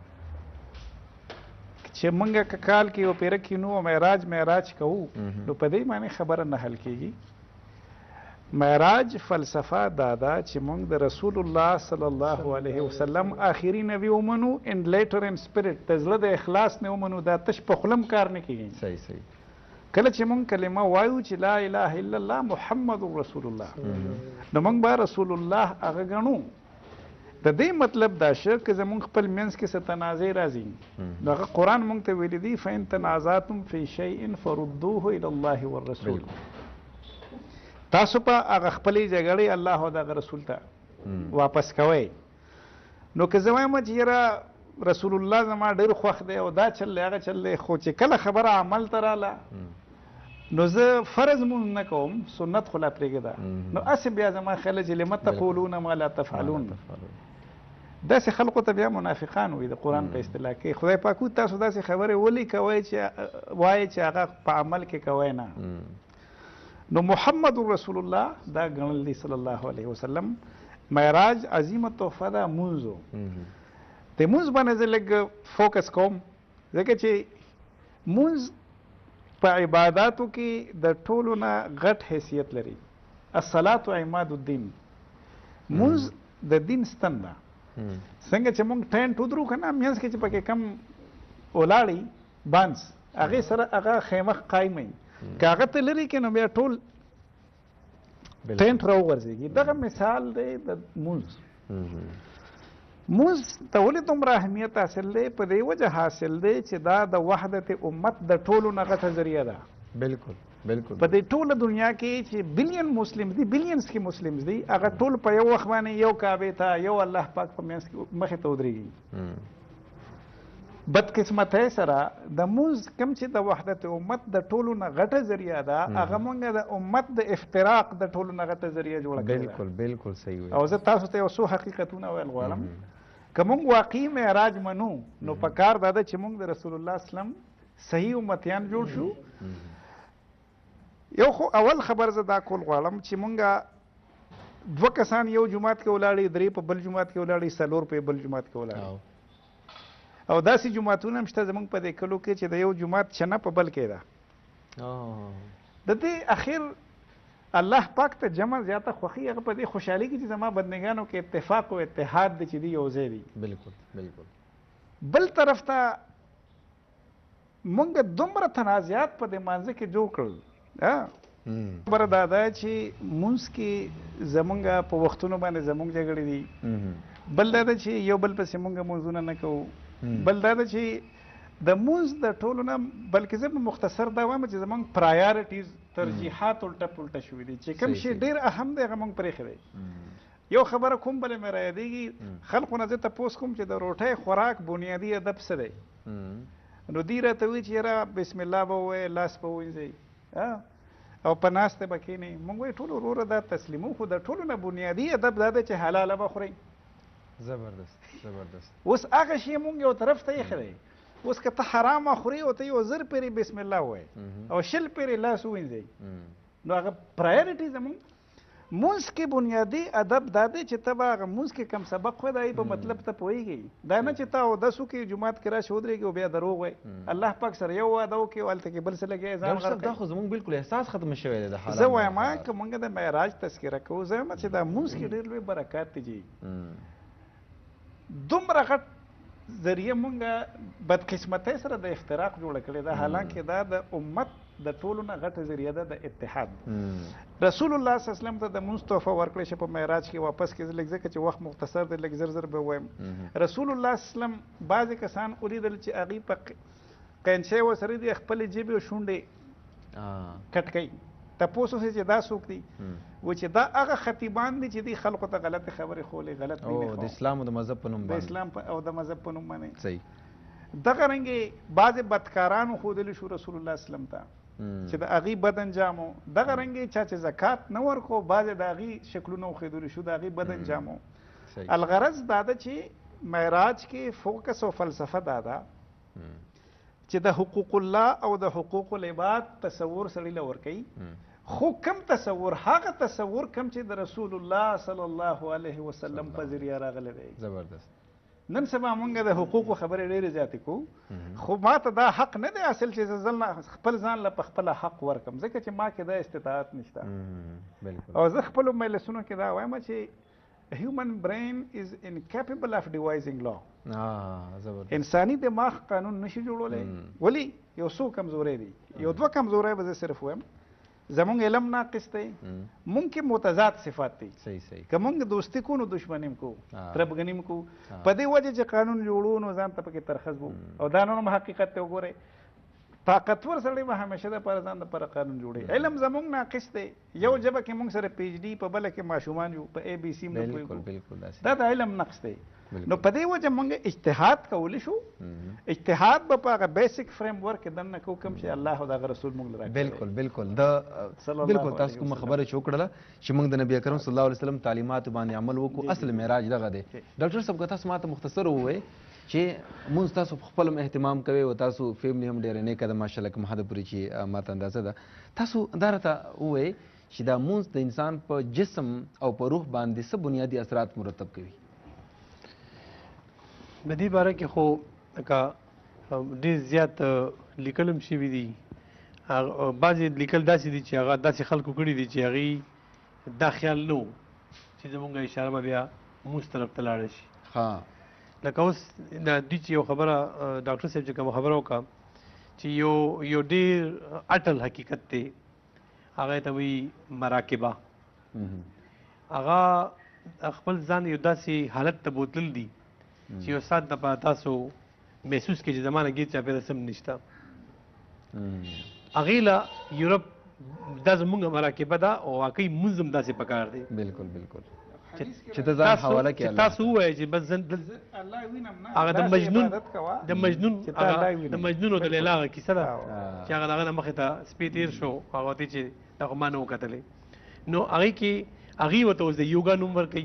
[SPEAKER 2] چې مونږه که کال کې یو پیره کینو او معراج کوو نو په دې معنی خبره نه حل کېږي. معراج فلسفه دا ده چې مونږ د رسول الله صلی الله علیه وسلم آخري نبی ومنو ان لیټر ان سپیرټ د زړه د اخلاص نه ومنو دا تش په خلم کار نه کېږي.
[SPEAKER 1] صحیح
[SPEAKER 2] کله چې مونږ کلمه وایو چې لا اله الا الله محمد رسول الله نو مونږ به رسول الله هغه ګڼو. د دې مطلب دا شو که زمونږ خپل منځ کې څه تنازع راځي نو هغه قرآن مونږ ته ویلي دي فإن تنازعتم فی شیء فردوه الی الله والرسول. تاسو په هغه خپلې جګړې الله او دغه رسول ته واپس کوئ. نو که زه وایم چې یاره رسول الله زما ډېر خوښ دی او دا چل دی هغه چل دی خو چې کله خبره عمل ته راله نو زه فرض مونږ نه کوم سنت خو لا پرېږده نو هسې بیا زما خیال چې لم تقولون ما لا تفعلون داسې خلقو ته بیا منافقان وي د قرآن په اصطلاح کې. خدای پاک تاسو داسې خبرې ولې کوئ چې وایي چې هغه په عمل کې کوئ نه. نو محمد رسول الله دا ګڼل دی صلی الله علیه وسلم. معراج عظیمه تحفه ده مونځ و. د مونځ باندې زه لږ فوکس کوم ځکه چې مونځ په عباداتو کې د ټولو نه غټ حیثیت لري. الصلاة عماد الدین مونځ د دین ستن ده. څنګه چې مونږ ټینټ ودرو که نه منځ کې چې پکې کم ولاړي بانس هغې سره هغه خیمه قایموي که هغه ته لرې کړې نو بیا ټول ټینټ راوغورځېږي. دغه مثال دی د مونځ. مونځ ته ولې دومره اهمیت حاصل دی؟ په دې وجه حاصل دی چې دا د وحدت امت د ټولو نه غټه ذریعه ده.
[SPEAKER 1] بالکل
[SPEAKER 2] په دې ټوله دنیا کې چې بلین مسلم دي بلینز کې مسلم دي هغه ټول په یو وخت باندې یو کعبې ته یو الله پاک په منځ کې مخې ته ودرېږي. بدقسمتۍ سره د مونځ کوم چې د وحدت امت د ټولو نه غټه ذریعه ده هغه مونږ د امت د افتراق د ټولو نه غټه ذریعه جوړه کړې ده.
[SPEAKER 1] بالکل صحیح وایي.
[SPEAKER 2] او زه تاسو ته یو څو حقیقتونه ویل غواړم. که مونږ واقعي معراج منو نو په کار دا ده چې مونږ د رسول الله اسلام صحیح امتیان جوړ شو. یو خو اول خبر زه دا کول غواړم چې مونږه دوه کسان یو جومات کې ولاړې درې په بل جومات کې ولاړې څلور په بل جومات کې ولاړې او داسې جوماتونه هم شته زمونږ په دې کلو کې چې د یو جومات چنه په بل کې ده. د دې اخر الله پاک ته جمع زیاته خوښي هغه په دې خوشحالي کې چې زما بندګانو کې اتفاق او اتحاد دی چې دی یو ځای دي.
[SPEAKER 1] بالکل
[SPEAKER 2] بل طرف ته مونږ دومره تنازعات په دې مانځه کې جوړ کړل. خبره دا ده چې مونځ کې زمونږ په وختونو باندې زمونږ جګړې دي. بل دا ده چې یو بل پسې مونږ مونځونه نه کوو. بل دا ده چې د مونځ د ټولو نه بلکې زه به مختصر دا وایم چې زمونږ پرایارټیز ترجیحات الټه پلټه شوي دي چې کوم شی ډېر اهم دی هغه مونږ پرېښی دی. یو خبره کوم بلې مې رایادېږي خلقو نه زه تپوس کوم چې د روټۍ خوراک بنیادي ادب څه دی نو دوی راته وایي چې یاره بسم الله به ووایې لاس به ووینځئ او په ناسته به کښېنئ. مونږ وایو ټول وروره دا تسلیمو خو د ټولو نه بنیادي ادب دا دی چې حلاله به خورئ.
[SPEAKER 1] زبردست.
[SPEAKER 2] اوس هغه شی مونږ یو طرف ته ایښی دی. اوس که ته حرامه خوري او ته یو 1000 پیرې بسم الله ووایې او 100 پیرې لاس ووینځئ نو هغه پرایورټي زمونږ مونځ کې بنیادي ادب دا دی چې ته به هغه مونځ کې کم سبق وایې د هغې په مطلب ته پوهېږي. دا نه چې ته اودس وکړې جومات کې راشې ودرېږې او بیا دروغ وایې. الله پاک سره یو واده وکړې او هلته کې بل څه لګیا ځان غرق
[SPEAKER 1] دا خو زمونږ بالکل احساس ختم شوی دی د حالات.
[SPEAKER 2] زه وایم که مونږ د معراج تذکره کوو زه وایم چې دا مونځ کې ډېر لوی برکات دي جي. دومره غټ ذریعه مونږه بدقسمتۍ سره د افتراق جوړه کړې ده حالانکې دا د امت د ټولو نه غټه ذریعه ده د اتحاد. رسول الله صلی الله علیه وسلم ته د مونځ تحفه ورکړې شوه په معراج کې واپس کې زه لږ ځکه چې وخت مختصر دی لږ زر به ووایم. رسول الله صلی الله علیه وسلم بعضې کسان ولیدل چې هغوی په قینچۍ ورسره دي خپلې جیبې او شونډې کټ کوي. تپوس وسې چې دا څوک دي و چې دا هغه خطیبان دي چې دي خلکو ته غلطې خبرې خولې غلط
[SPEAKER 1] د اسلام او د مذهب په نوم
[SPEAKER 2] د اسلام او د مذهب په نوم باندې.
[SPEAKER 1] صحیح.
[SPEAKER 2] دغه رنګې بعضې بدکارانو ښودلي شو رسول الله اسلم ته چې د هغې بد انجام و. دغه رنګې چا چې زکات نه ورکړو بعضې د هغې شکلونه وښودلي شو د هغې بد انجام و. الغرض دا ده چې معراج کې فوکس او فلسفه دا ده چې د حقوق الله او د حقوق العباد تصور سړی له ورکوي خو کم تصور هغه تصور کم چې د رسول الله صلی الله علیه وسلم په ذریعه راغلی دی.
[SPEAKER 1] زبردست.
[SPEAKER 2] نن سبا مونږ د حقوقو خبرې ډېرې زیاتې کوو خو ما ته دا حق نه دی حاصل چې زه خپل ځان له په خپله حق ورکم ځکه چې ما کې دا استطاعت نشته او زه خپلو مجلسونو کې دا وایم چې human brain is incapable of devising law. انساني دماغ قانون نشي جوړولی. ولی یو څو کمزوری دي یو دوه کمزوری به زه صرف وایم زمونږ علم ناقص دی مونږ کې متضاد صفات دي که مونږ دوستي کو نو دشمنیم کو تربګنیم کو په دې وجه چې قانون جوړو نو ځان ته پکې ترخص وو او دا نور حقیقت ته وګورئ طاقتور سړی به همیشه د پر ځان د پر قانون جوړي علم زمونږ ناقص دی یو ژبه کې مونږ سره پی ایچ ډي په بله کې ماشومان یو په اے بي سی نه پوهېږو دا د علم نقص دی نو په دې وجه مونږ اجتهاد کولی شو اجتهاد به په هغه بیسک فریم ورک دننه کوو کوم چې الله او دغه رسول مونږ له
[SPEAKER 1] بالکل بالکل بالکل تاسو کومه خبره چې وکړله چې مونږ د نبی اکرم صلی الله علیه وسلم تعلیماتو باندې عمل وکړو اصل معراج دغه دی. ډاکټر صاحب که تاسو ماته مختصر ووایئ چې مونږ تاسو خپل اهتمام کوي او تاسو فیملی هم ډېره نیکه ده ماشاءالله کوم حده پورې چې ماته اندازه ده تاسو دا راته ووایئ چې دا مونځ د انسان په جسم او په روح باندې څه بنیادي اثرات مرتب کوي؟
[SPEAKER 3] د دې باره کې خو لکه ډېر زیات لیکل هم شوي دي بعضې لیکل داسې دي چې هغه داسې خلکو کړي دي چې هغوی دا خیال نه و چې زمونږ اشاره به بیا مونځ طرف ته لاړه شي. لکه اوس د دوی چې یو خبره ډاکټر صاحب چې کومه خبره وکړه چې یو ډېر اټل حقیقت دی هغه ته وایي مراقبه. هغه خپل ځان یو داسې حالت ته بوتلل دي چې یو ساعت دپاره تاسو محسوس کړئ چې زما نه ګیر چاپېره سم نشته. هغې له یورپ دا زمونږ مراقبه ده او واقعي مونځ هم داسې پکار دی.
[SPEAKER 1] بالکل بالکل چې ته ځان حواله کړې
[SPEAKER 3] تاسو ووایئ چې بس هغه د مجنون او د لیلا هغه کیسه ده چې هغه د هغه نه مخې ته سپی تېر شو هغه ورته چې دا خو ما نه وکتلی نو هغې کې هغې ورته اوس د یوګا نوم ورکوي.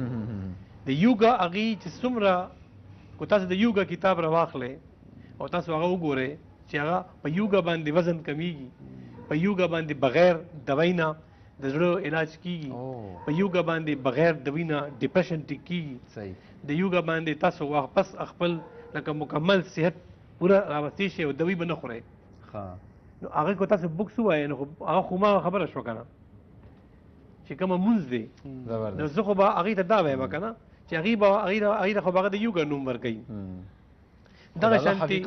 [SPEAKER 3] د یوګا هغې چې څومره که تاسو د یوګا کتاب راواخلئ او تاسو هغه وګورئ چې هغه په یوګا باندې وزن کمیږي په یوګا باندې بغیر دوی نه د زړه علاج کیږي په یوګا باندې بغیر دوی نه ډپریشن ټیک کیږي د یوګا باندې تاسو واپس خپل لکه مکمل صحت پوره راوستي شي او دوی به نه خورئ. نو هغې که تاسو بکس ووایئ نو هغه خو ما خبره شوه که نه چې کومه مونځ دی نو زه خو به هغې ته دا وایم که نه چې هغې ته خو به هغه د یوګا نوم ورکوي. دغه شانتي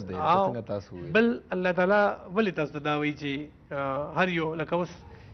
[SPEAKER 3] بل الله تعالی ولې تاسو ته دا وایي چې هر یو لکه اوس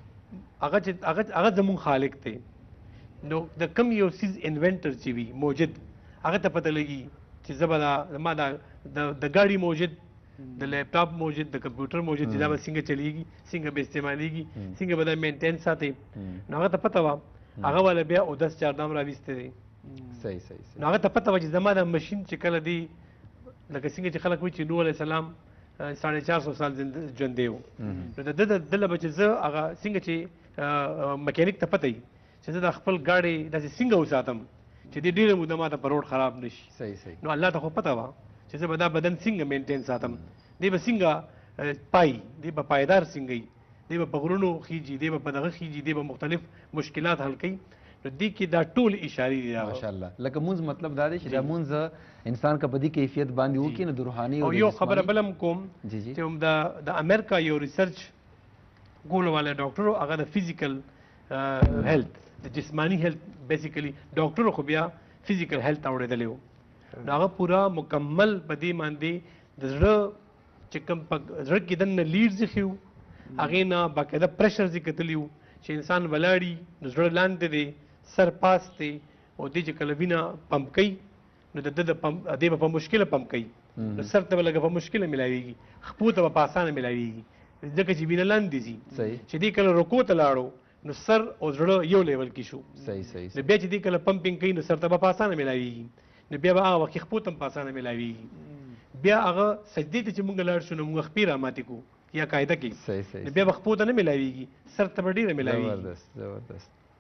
[SPEAKER 3] هغه زمونږ خالق دی نو د کم یو سیز انوینټر چې وي موجد هغه ته پته لګي چې زه به ما د ګاډي موجد د لیپټاپ موجد د کمپیوټر موجد چې دا به څنګه چلیږي څنګه به استعمالیږي څنګه به دا مینټین ساتي نو هغه ته پته وه هغه والا بیا اودس چاردام راویستی دی. نو هغه ته پته وه چې زما د مشین چې کله دی لکه څنګه چې خلک وایي چې نوح علیه السلام 450 سال ژوندی و نو د ده له به چې زه هغه څنګه چې مکینیک ته پته وي چې زه د خپل ګاډۍ داسې څنګه وساتم چې دې ډېره موده ماته په روډ خراب نه شي. نو الله ته خو پته وه چې زه به دا بدن څنګه مینټین ساتم دی به څنګه پای دی به پایدار څنګه وي دی به په غرونو خیجي دی به په دغه خیجي دی به مختلف مشکلات حل کوي. نو دې کې دا ټول اشارې دي
[SPEAKER 1] ماشاءالله. لکه مونځ مطلب دا دی چې دا مونځ انسان که په دې کیفیت باندې وکړي نو د روحاني
[SPEAKER 3] او یو خبره بل هم کوم چې د امریکا یو ریسرچ کولو والا ډاکټر هغه د فزیکل هیلث د جسمانی هیلث بیسیکلی ډاکټر خو بیا فزیکل هیلث اوریدلی و نو هغه پورا مکمل په دې باندې د زړه چې کوم په زړه کې دننه لیډز ایښي وو هغې نه باقاعده پریشرز یې کتلي وو چې انسان ولاړي نو زړه لاندې دی سر پاس دی او دې چې کله وینه پمپ کوي نو د ده دې به په مشکله پمپ کوي نو سر ته به لږه په مشکله میلاویږي خپو ته به په اسانه میلاویږي ځکه چې وینه لاندې ځي چې دې کله رکو ته لاړو نو سر او زړه یو لیول کې شو نو بیا چې دې کله پمپینګ کوي نو سر ته به په اسانه میلاویږي نو بیا به هغه وخت خپو ته هم په اسانه میلاویږي بیا هغه سجدې ته چې مونږ لاړ شو نو مونږ خپې راماتې کړو یا قاعده کې نو بیا به خپو ته نه میلاویږي سر ته به ډېره میلاویږي.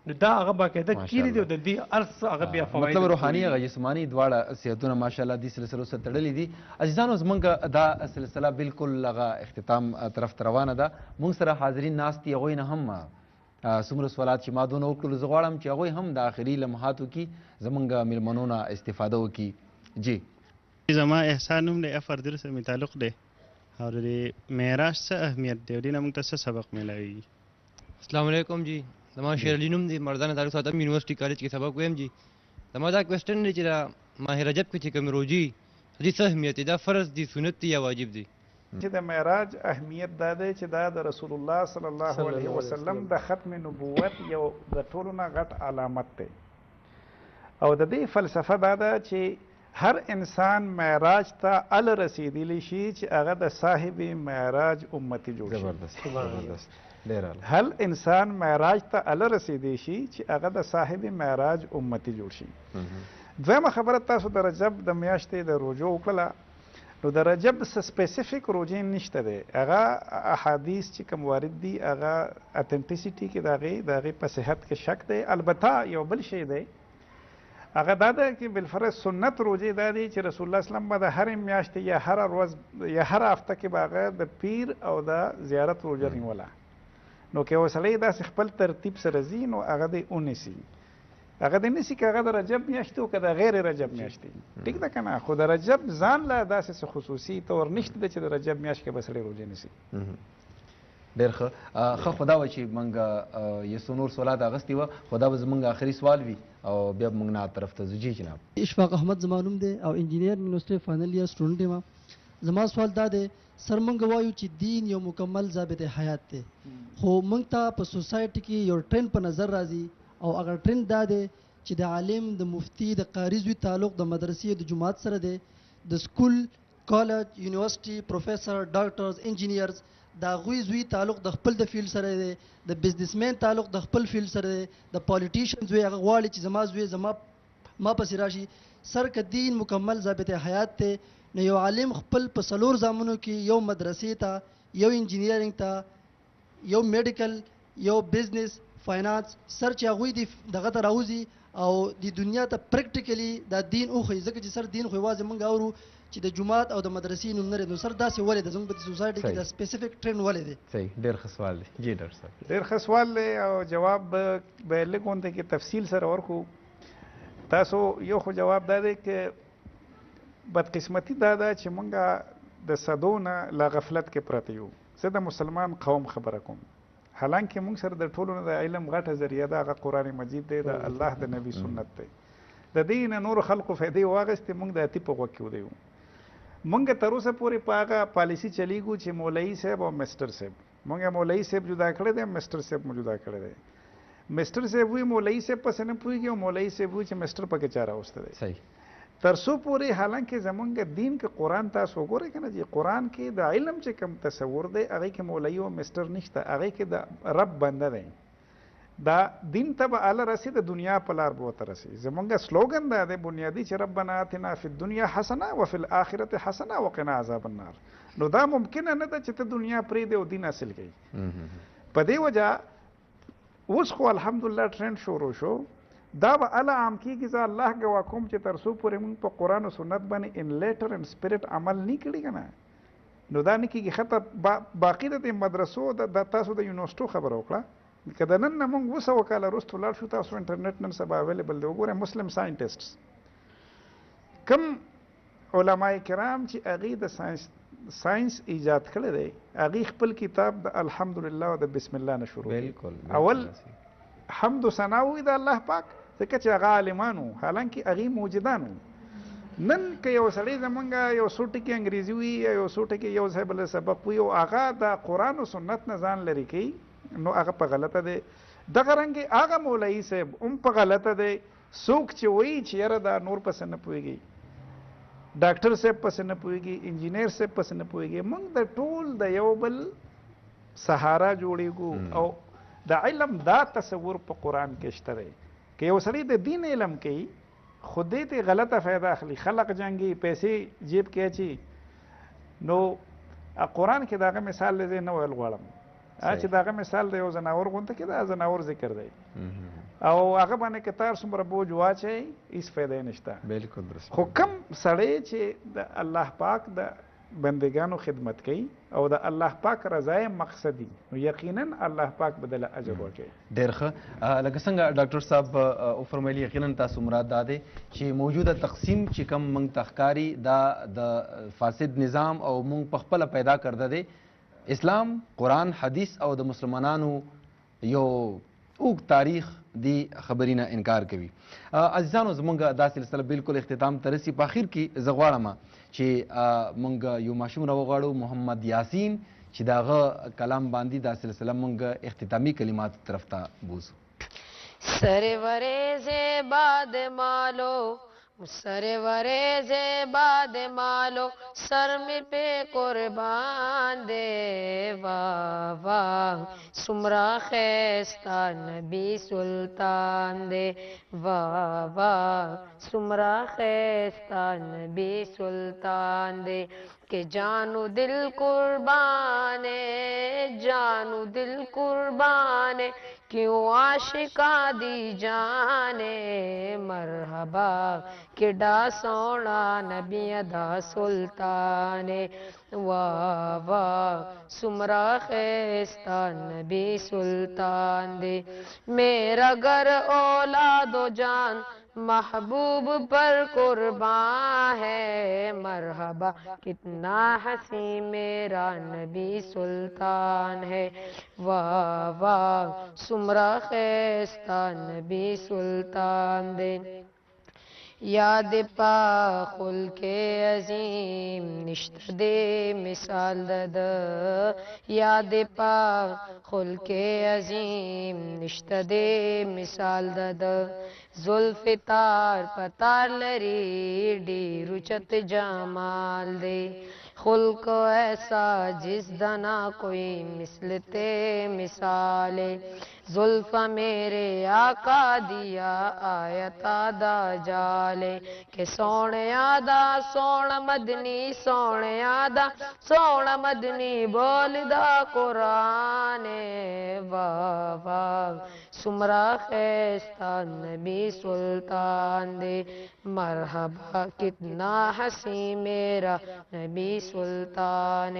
[SPEAKER 3] نو دا هغه باقاعده کیری دی او د دې ارث هغه بیا فواید
[SPEAKER 1] مطلب روحاني او جسمانی دواړه صحتونه ماشاءالله دې سلسلو سره تړلې دي. عزیزانو زمونږ دا سلسله بالکل هغه اختتام طرف ته روانه ده. مونږ سره حاضرین ناست دي، هغوی نه هم څومره سوالات چې ما دونه وکړلو زه غواړم چې هغوی هم د آخري لمحاتو کې زمونږ میلمنو نه استفاده وکړي. جی
[SPEAKER 7] زما احسان نوم دی، افردر سره مې تعلق دی او د معراج څه اهمیت دی او دې نه موږ ته څه سبق میلاویږي؟
[SPEAKER 8] السلام علیکم جی، زما شیر علي نوم دی، مردان تعلق ساتم یونیورسټي کالج کې سبق وایم جی. زما دا کوېسټن دی چې دا ماه رجب کې چې کوم روزي دې څه اهمیت دی؟ دا فرض دی، سنت دی یا واجب دی؟
[SPEAKER 2] چې د معراج اهمیت دا دی چې دا د رسول الله صلی الله علیه وسلم د ختم نبوت یو د ټولو نه غټ علامت دی او د دې فلسفه دا ده چې هر انسان معراج ته ال رسیدلی شي چې هغه د صاحب معراج امتی جوړ شي.
[SPEAKER 1] زبردست ډیر اعلی.
[SPEAKER 2] هر انسان معراج ته ال رسیدلی شي چې هغه د صاحب معراج امتی جوړ شي. دویمه خبره، تاسو د رجب د میاشتې د روزو وکړله، نو د رجب څه سپیسیفیک روزې نشته دی، هغه احادیث چې کوم وارد دي هغه اتنټیسیټي کې د هغې په صحت کې شک دی. البته یو بل شی دی هغه دا ده چې بالفرض سنت روزې دا دي چې رسول الله اسلام به د هرې میاشتې یا هره ورځ یا هره هفته کې به هغه د پیر او د زیارت روزه نیوله. نو که یو سړی داسې خپل ترتیب سره ځي نو هغه دې ونیسي، هغه دې نیسي که هغه د رجب میاشتې او که د غیر رجب میاشتې. ټیک ده که نه؟ خو د رجب ځان له داسې څه خصوصي طور نشته دی چې د رجب میاشت کې به سړی روزې نیسي.
[SPEAKER 1] ډېر ښه خو دا وه چې موږ یو څو نور سوالات اخیستي وه، خو دا به زموږ آخري سوال وي او بیا موږ نه طرف ته ځو. جی جناب.
[SPEAKER 9] اشفاق احمد زما نوم دی او انجینیر یونیورسټي فائنل ایئر سټوډنټ یم. زما سوال دا دی، سر موږ وایو چې دین یو مکمل ضابط حیات دی، خو موږ ته په سوسایټي کې یو ټرند په نظر راځي او هغه ټرند دا دی چې د عالم، د مفتي، د قاري زوی تعلق د مدرسې د جماعت سره دی، د سکول، کالج، یونیورسټي، پروفیسر، ډاکټرز، انجینیرز د هغوی زوی تعلق د خپل د فیلډ سره دی، د بزنسمین تعلق د خپل فیلډ سره دی، د پالیټیشن زوی هغه غواړي چې زما زوی ما پسې راشي. سر که دین مکمل ضابط حیات دی نو یو عالم خپل په څلور زامنو کې یو مدرسې ته، یو انجینیرینګ ته، یو میډیکل، یو بزنس، فاینانس، سر چې هغوی دغه ته راوځي او د دنیا ته پریکټیکلی دا دین وښیي. ځکه چې سر دین خو یوازې موږ اورو چې د جماعت او د مدرسې نوم نه لري، نو سر داسې ولې د زموږ په سوسایټي کې د سپیسیفیک ټرند ولې دی؟
[SPEAKER 1] صحیح، ډېر ښه سوال دی. جی ډاکټر صاحب.
[SPEAKER 2] ډېر ښه سوال دی او جواب به لږ غونډه کې تفصیل سره ورکړو. تاسو یو خو جواب دا دی چې بدقسمتي دا ده چې موږ د صدو نه لا غفلت کې پراته یو. زه د مسلمان قوم خبره کوم، حالانکه موږ سره د ټولو نه د علم غټه ذریعه ده هغه قرآن مجید دی، د الله د نبی سنت دی. د دې نه نور خلقو فایدې واخیستې، موږ د اتي په غوږ کې ودیو. موږ تر اوسه پورې په هغه پالیسي چلیږو چې مولوي صاحب او مسټر صاحب، موږ مولوي صاحب جدا کړی دی، مسټر صاحب مو جدا کړی دی. مسټر صاحب وایي مولوي صاحب پسې نه پوهېږي او مولوي صاحب وایي چې مسټر پکې چا راوستی دی.
[SPEAKER 1] صحیح.
[SPEAKER 2] تر څو پورې حالانکه زمونږ دین کې قرآن تاسو وګورئ که نه چې قرآن کې د علم چې کوم تصور دی هغې کې مولوي او مسټر نشته، هغې کې د رب بنده دی. دا دین ته به اله رسي، د دنیا په لار به ورته رسي. زمونږ سلوګن دا دی بنیادي چې ربنا آتنا فی الدنیا حسنه وفي الآخرة حسنه وقنا عذاب النار. نو دا ممکنه نه ده چې ته دنیا پرېږدې او دین حاصل کړي. په دې وجه اوس خو الحمدلله ټرند شروع شو، دا به اله عام کېږي. زه الله ګواه کوم چې تر څو پورې موږ په قرآن او سنت باندې ان لیټر ان سپیرټ عمل نه کړي که نه، نو دا نه کېږي. ښه باقي د دې مدرسو د تاسو د یونیورسټو خبره وکړه، که د نن نه موږ 200 کاله وروسته ولاړ شو، تاسو انټرنیټ نن سبا اویلیبل دی، وګورئ مسلم ساینټسټس کوم علماء کرام چې هغې د ساینس ایجاد کړی دی، هغې خپل کتاب د الحمدلله او د بسم الله نه شروع کړي. اول حمد و ثنا وي د الله پاک، ځکه چې هغه عالمانو، حالانکه هغې موجودانو. نن که یو سړی زمونږ یو څو ټکي انګریزي وي یا یو څو ټکي یو ځای بل سبق وي او هغه د قرآن او سنت نه ځان لرې کوي، نو هغه په غلطه دی. دغه رنګې هغه مولوي صاحب هم په غلطه دی. څوک چې وایي چې یاره دا نور پسې نه پوهېږي، ډاکټر صاحب پسې نه پوهېږي، انجینیر صاحب پسې نه پوهېږي، موږ د ټول د یو بل سهارا جوړېږو او د علم دا تصور په قرآن کې شته دی. که یو سړی د دین علم کوي خو دې ته غلطه فایده اخلي، خلق جنګي، پیسې جیب کې اچي، نو قرآن کې د هغه مثال زه نه ویل غواړم چې د هغه مثال د یو ځناور غونته کې د ځناور ذکر دی. او هغه باندې که تار څومره بوج واچي هیڅ فایده نشته.
[SPEAKER 1] بالکل درست.
[SPEAKER 2] خو کم سړی چې د الله پاک د بندگانو خدمت کوي او د الله پاک رضا مقصدي نو یقینا الله پاک بدله اجر ورکوي.
[SPEAKER 1] ډېر ښه. لکه څنګه ډاکټر صاحب او فرمایلی یقینا تاسو مراد دا دی چې موجوده تقسیم چې کم موږ ته ښکاري دا د فاسد نظام او موږ په خپله پیدا کرده دی. اسلام، قرآن، حدیث او د مسلمانانو یو اوږد تاریخ دی خبرې نه انکار کوي. عزیزانو زمونږ دا سلسله بالکل اختتام ته رسي. په اخر کې زه غواړم چې مونږ یو ماشوم راوغواړو محمد یاسین چې د هغه کلام باندې دا سلسله مونږ اختتامي کلمات طرف ته بوزو.
[SPEAKER 10] سرور زیباد مالو سرور زیباد مالو سر میں پہ قربان دے واہ واہ سمرا خیستہ نبی سلطان دے واہ واہ سمرا خیستہ نبی سلطان دے کہ جانو دل قربان جانو دل قربان کیوں عاشقاں دی جانے مرحبا کڈا سونا نبی دا سلطان واہ واہ سمرا خیستہ نبی سلطان دے میرا گھر اولاد و جان محبوب پر قربان ہے مرحبا کتنا حسین میرا نبی سلطان ہے واہ واہ سمرا خیستہ نبی سلطان دے یاد پا خل کے عظیم نشت دے مثال دد یاد پا خل کے عظیم نشت دے مثال دد زلف تار پتار لری ڈیرو چت جمال دے خلق ایسا جس دنا کوئی مثلتے مثالے زلف میرے آقا دیا آیتا دا جالے کہ سونے آدھا سونا مدنی سونے آدھا سونا مدنی بول دا قرآن واہ واہ سمرا خیستہ نبی سلطان دے مرحبا کتنا حسین میرا نبی سلطان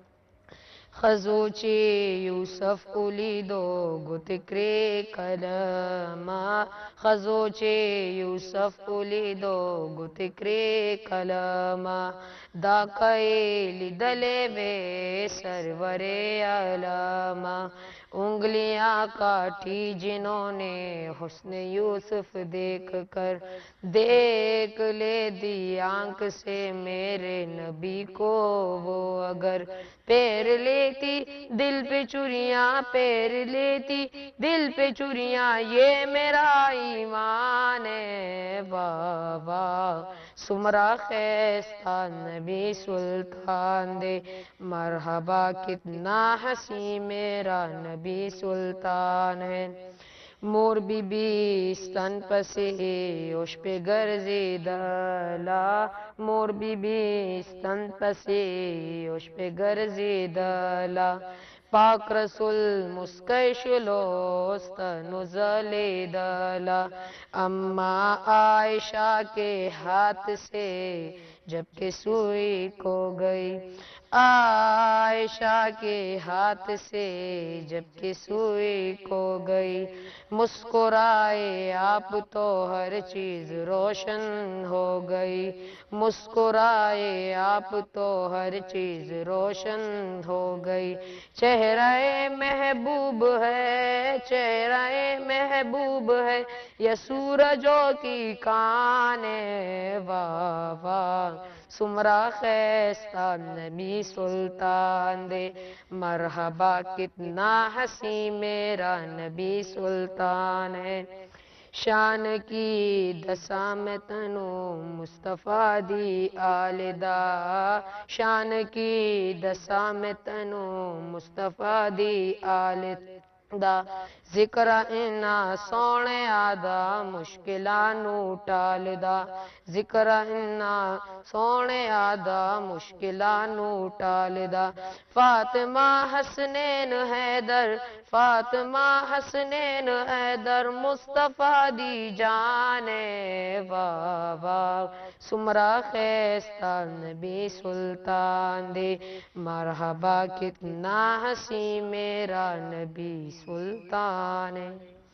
[SPEAKER 10] خزوچی یوسف اولیدو گتکرے کلما خزوچی یوسف اولیدو گتکرے کلما دا کئی دلے وے سرور علما انگلیاں کاٹی جنہوں نے حسن یوسف دیکھ کر دیکھ لے دی آنکھ سے میرے نبی کو وہ اگر پیر لیتی دل پہ چوریاں پیر لیتی دل پہ چوریاں یہ میرا ایمان ہے واہ واہ سمرا خیستہ نبی سلطان دے مرحبا کتنا حسین میرا نبی سلطان ہے مور بی بی ستن پسے اوش پہ گرزی دلا مور بی بی ستن پسے اوش پہ گرزی دلا پاک رسول مسکشلو ستنو زلی دلا اما عائشہ کے ہاتھ سے جب کہ سوئی کو گئی عائشہ کے ہاتھ سے جب کہ سوئی کو گئی مسکرائے آپ تو ہر چیز روشن ہو گئی مسکرائے آپ تو ہر چیز روشن ہو گئی چہرہ محبوب ہے چہرہ محبوب ہے یہ سورجوں کی کان واہ واہ سمرا خیستہ نبی سلطان دے مرحبا کتنا حسین میرا نبی سلطان ہے شان کی دسا میں تنو مصطفیٰ دی آلدہ شان کی دسا میں تنو مصطفیٰ دی آلد दा जिक्र इन्ना सोने आदा मुश्किलानू टालदा जिक्र इन्ना सोने आदा मुश्किलानू टालदा फातिमा हसनैन हैदर फातिमा हसनैन हैदर मुस्तफा दी जाने बाबा सुमरा खैस्ता नबी सुल्तान दे मरहबा कितना हसी मेरा नबी सुल्तान है।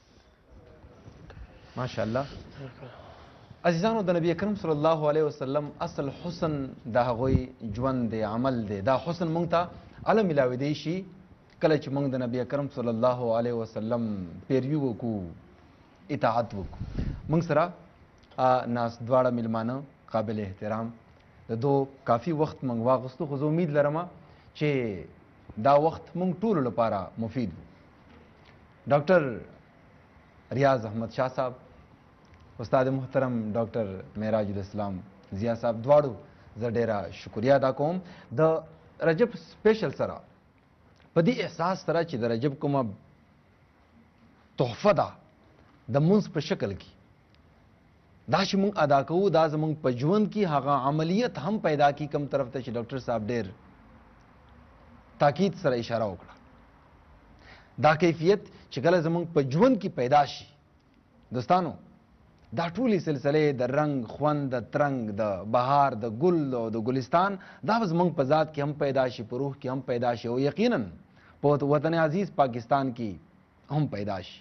[SPEAKER 1] माशाअल्लाह अजीजानो द नबी अकरम सल्लल्लाहु अलैहि वसल्लम असल हुस्न दा होई ژوند दे अमल दे दा हुस्न मोंग ता अल मिलावे देशी कल च मोंग द नबी अकरम सल्लल्लाहु अलैहि वसल्लम पेरियो को इताअत को मोंग सरा नास द्वाड़ा मिलमाना काबिल एहतराम द दो काफ़ी वक्त मंगवा गस्तु खुद उम्मीद लरमा चे दा वक्त मोंग टूल लपारा मुफीद डॉक्टर रियाज अहमद शाह साहब उस्ताद मुहतरम डॉक्टर मेराजुल इस्लाम जिया साहब द्वाड़ू ज़डेरा शुक्रिया अदा कोम द रजब स्पेशल सरा पदी एहसास सरा ची द रजब को मब तोहफा दा द मुंस पर शक्ल की दाश मुंग अदा को दाज मुंग पजवन की हागा अमलियत हम पैदा की कम तरफ तक डॉक्टर साहब डेर ताकीद सरा इशारा उकड़ा दा कैफियत चिकल जमुंग पजवन की पैदाशी दोस्तानो दा टूली सिलसिले द रंग ख्वन द तरंग द बहार द गुल द गुलिस्तान दावज मंग पजात की हम पैदाशी पुरूह की हम पैदाशी हो यकीनन बहुत वतन अजीज पाकिस्तान की हम पैदाशी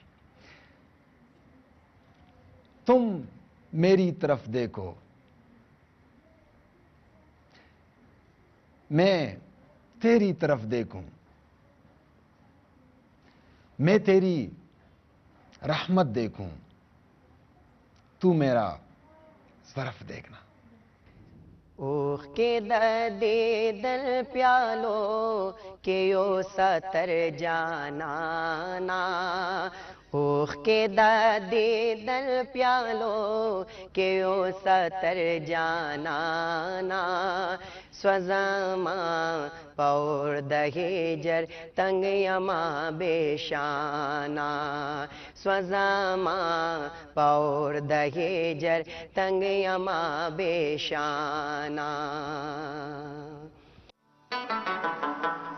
[SPEAKER 1] तुम मेरी तरफ देखो मैं तेरी तरफ देखूं मैं तेरी रहमत देखूं तू मेरा सरफ देखना
[SPEAKER 4] ओख के दर्दे दल प्यालो के यो सतर जाना ना ओख के दर्दे दल प्यालो के यो सतर जाना ना स्वज़मा पौर दहेजर तंग यमा बेशाना स्वज़मा पौर दहेजर तंग यमा बेशाना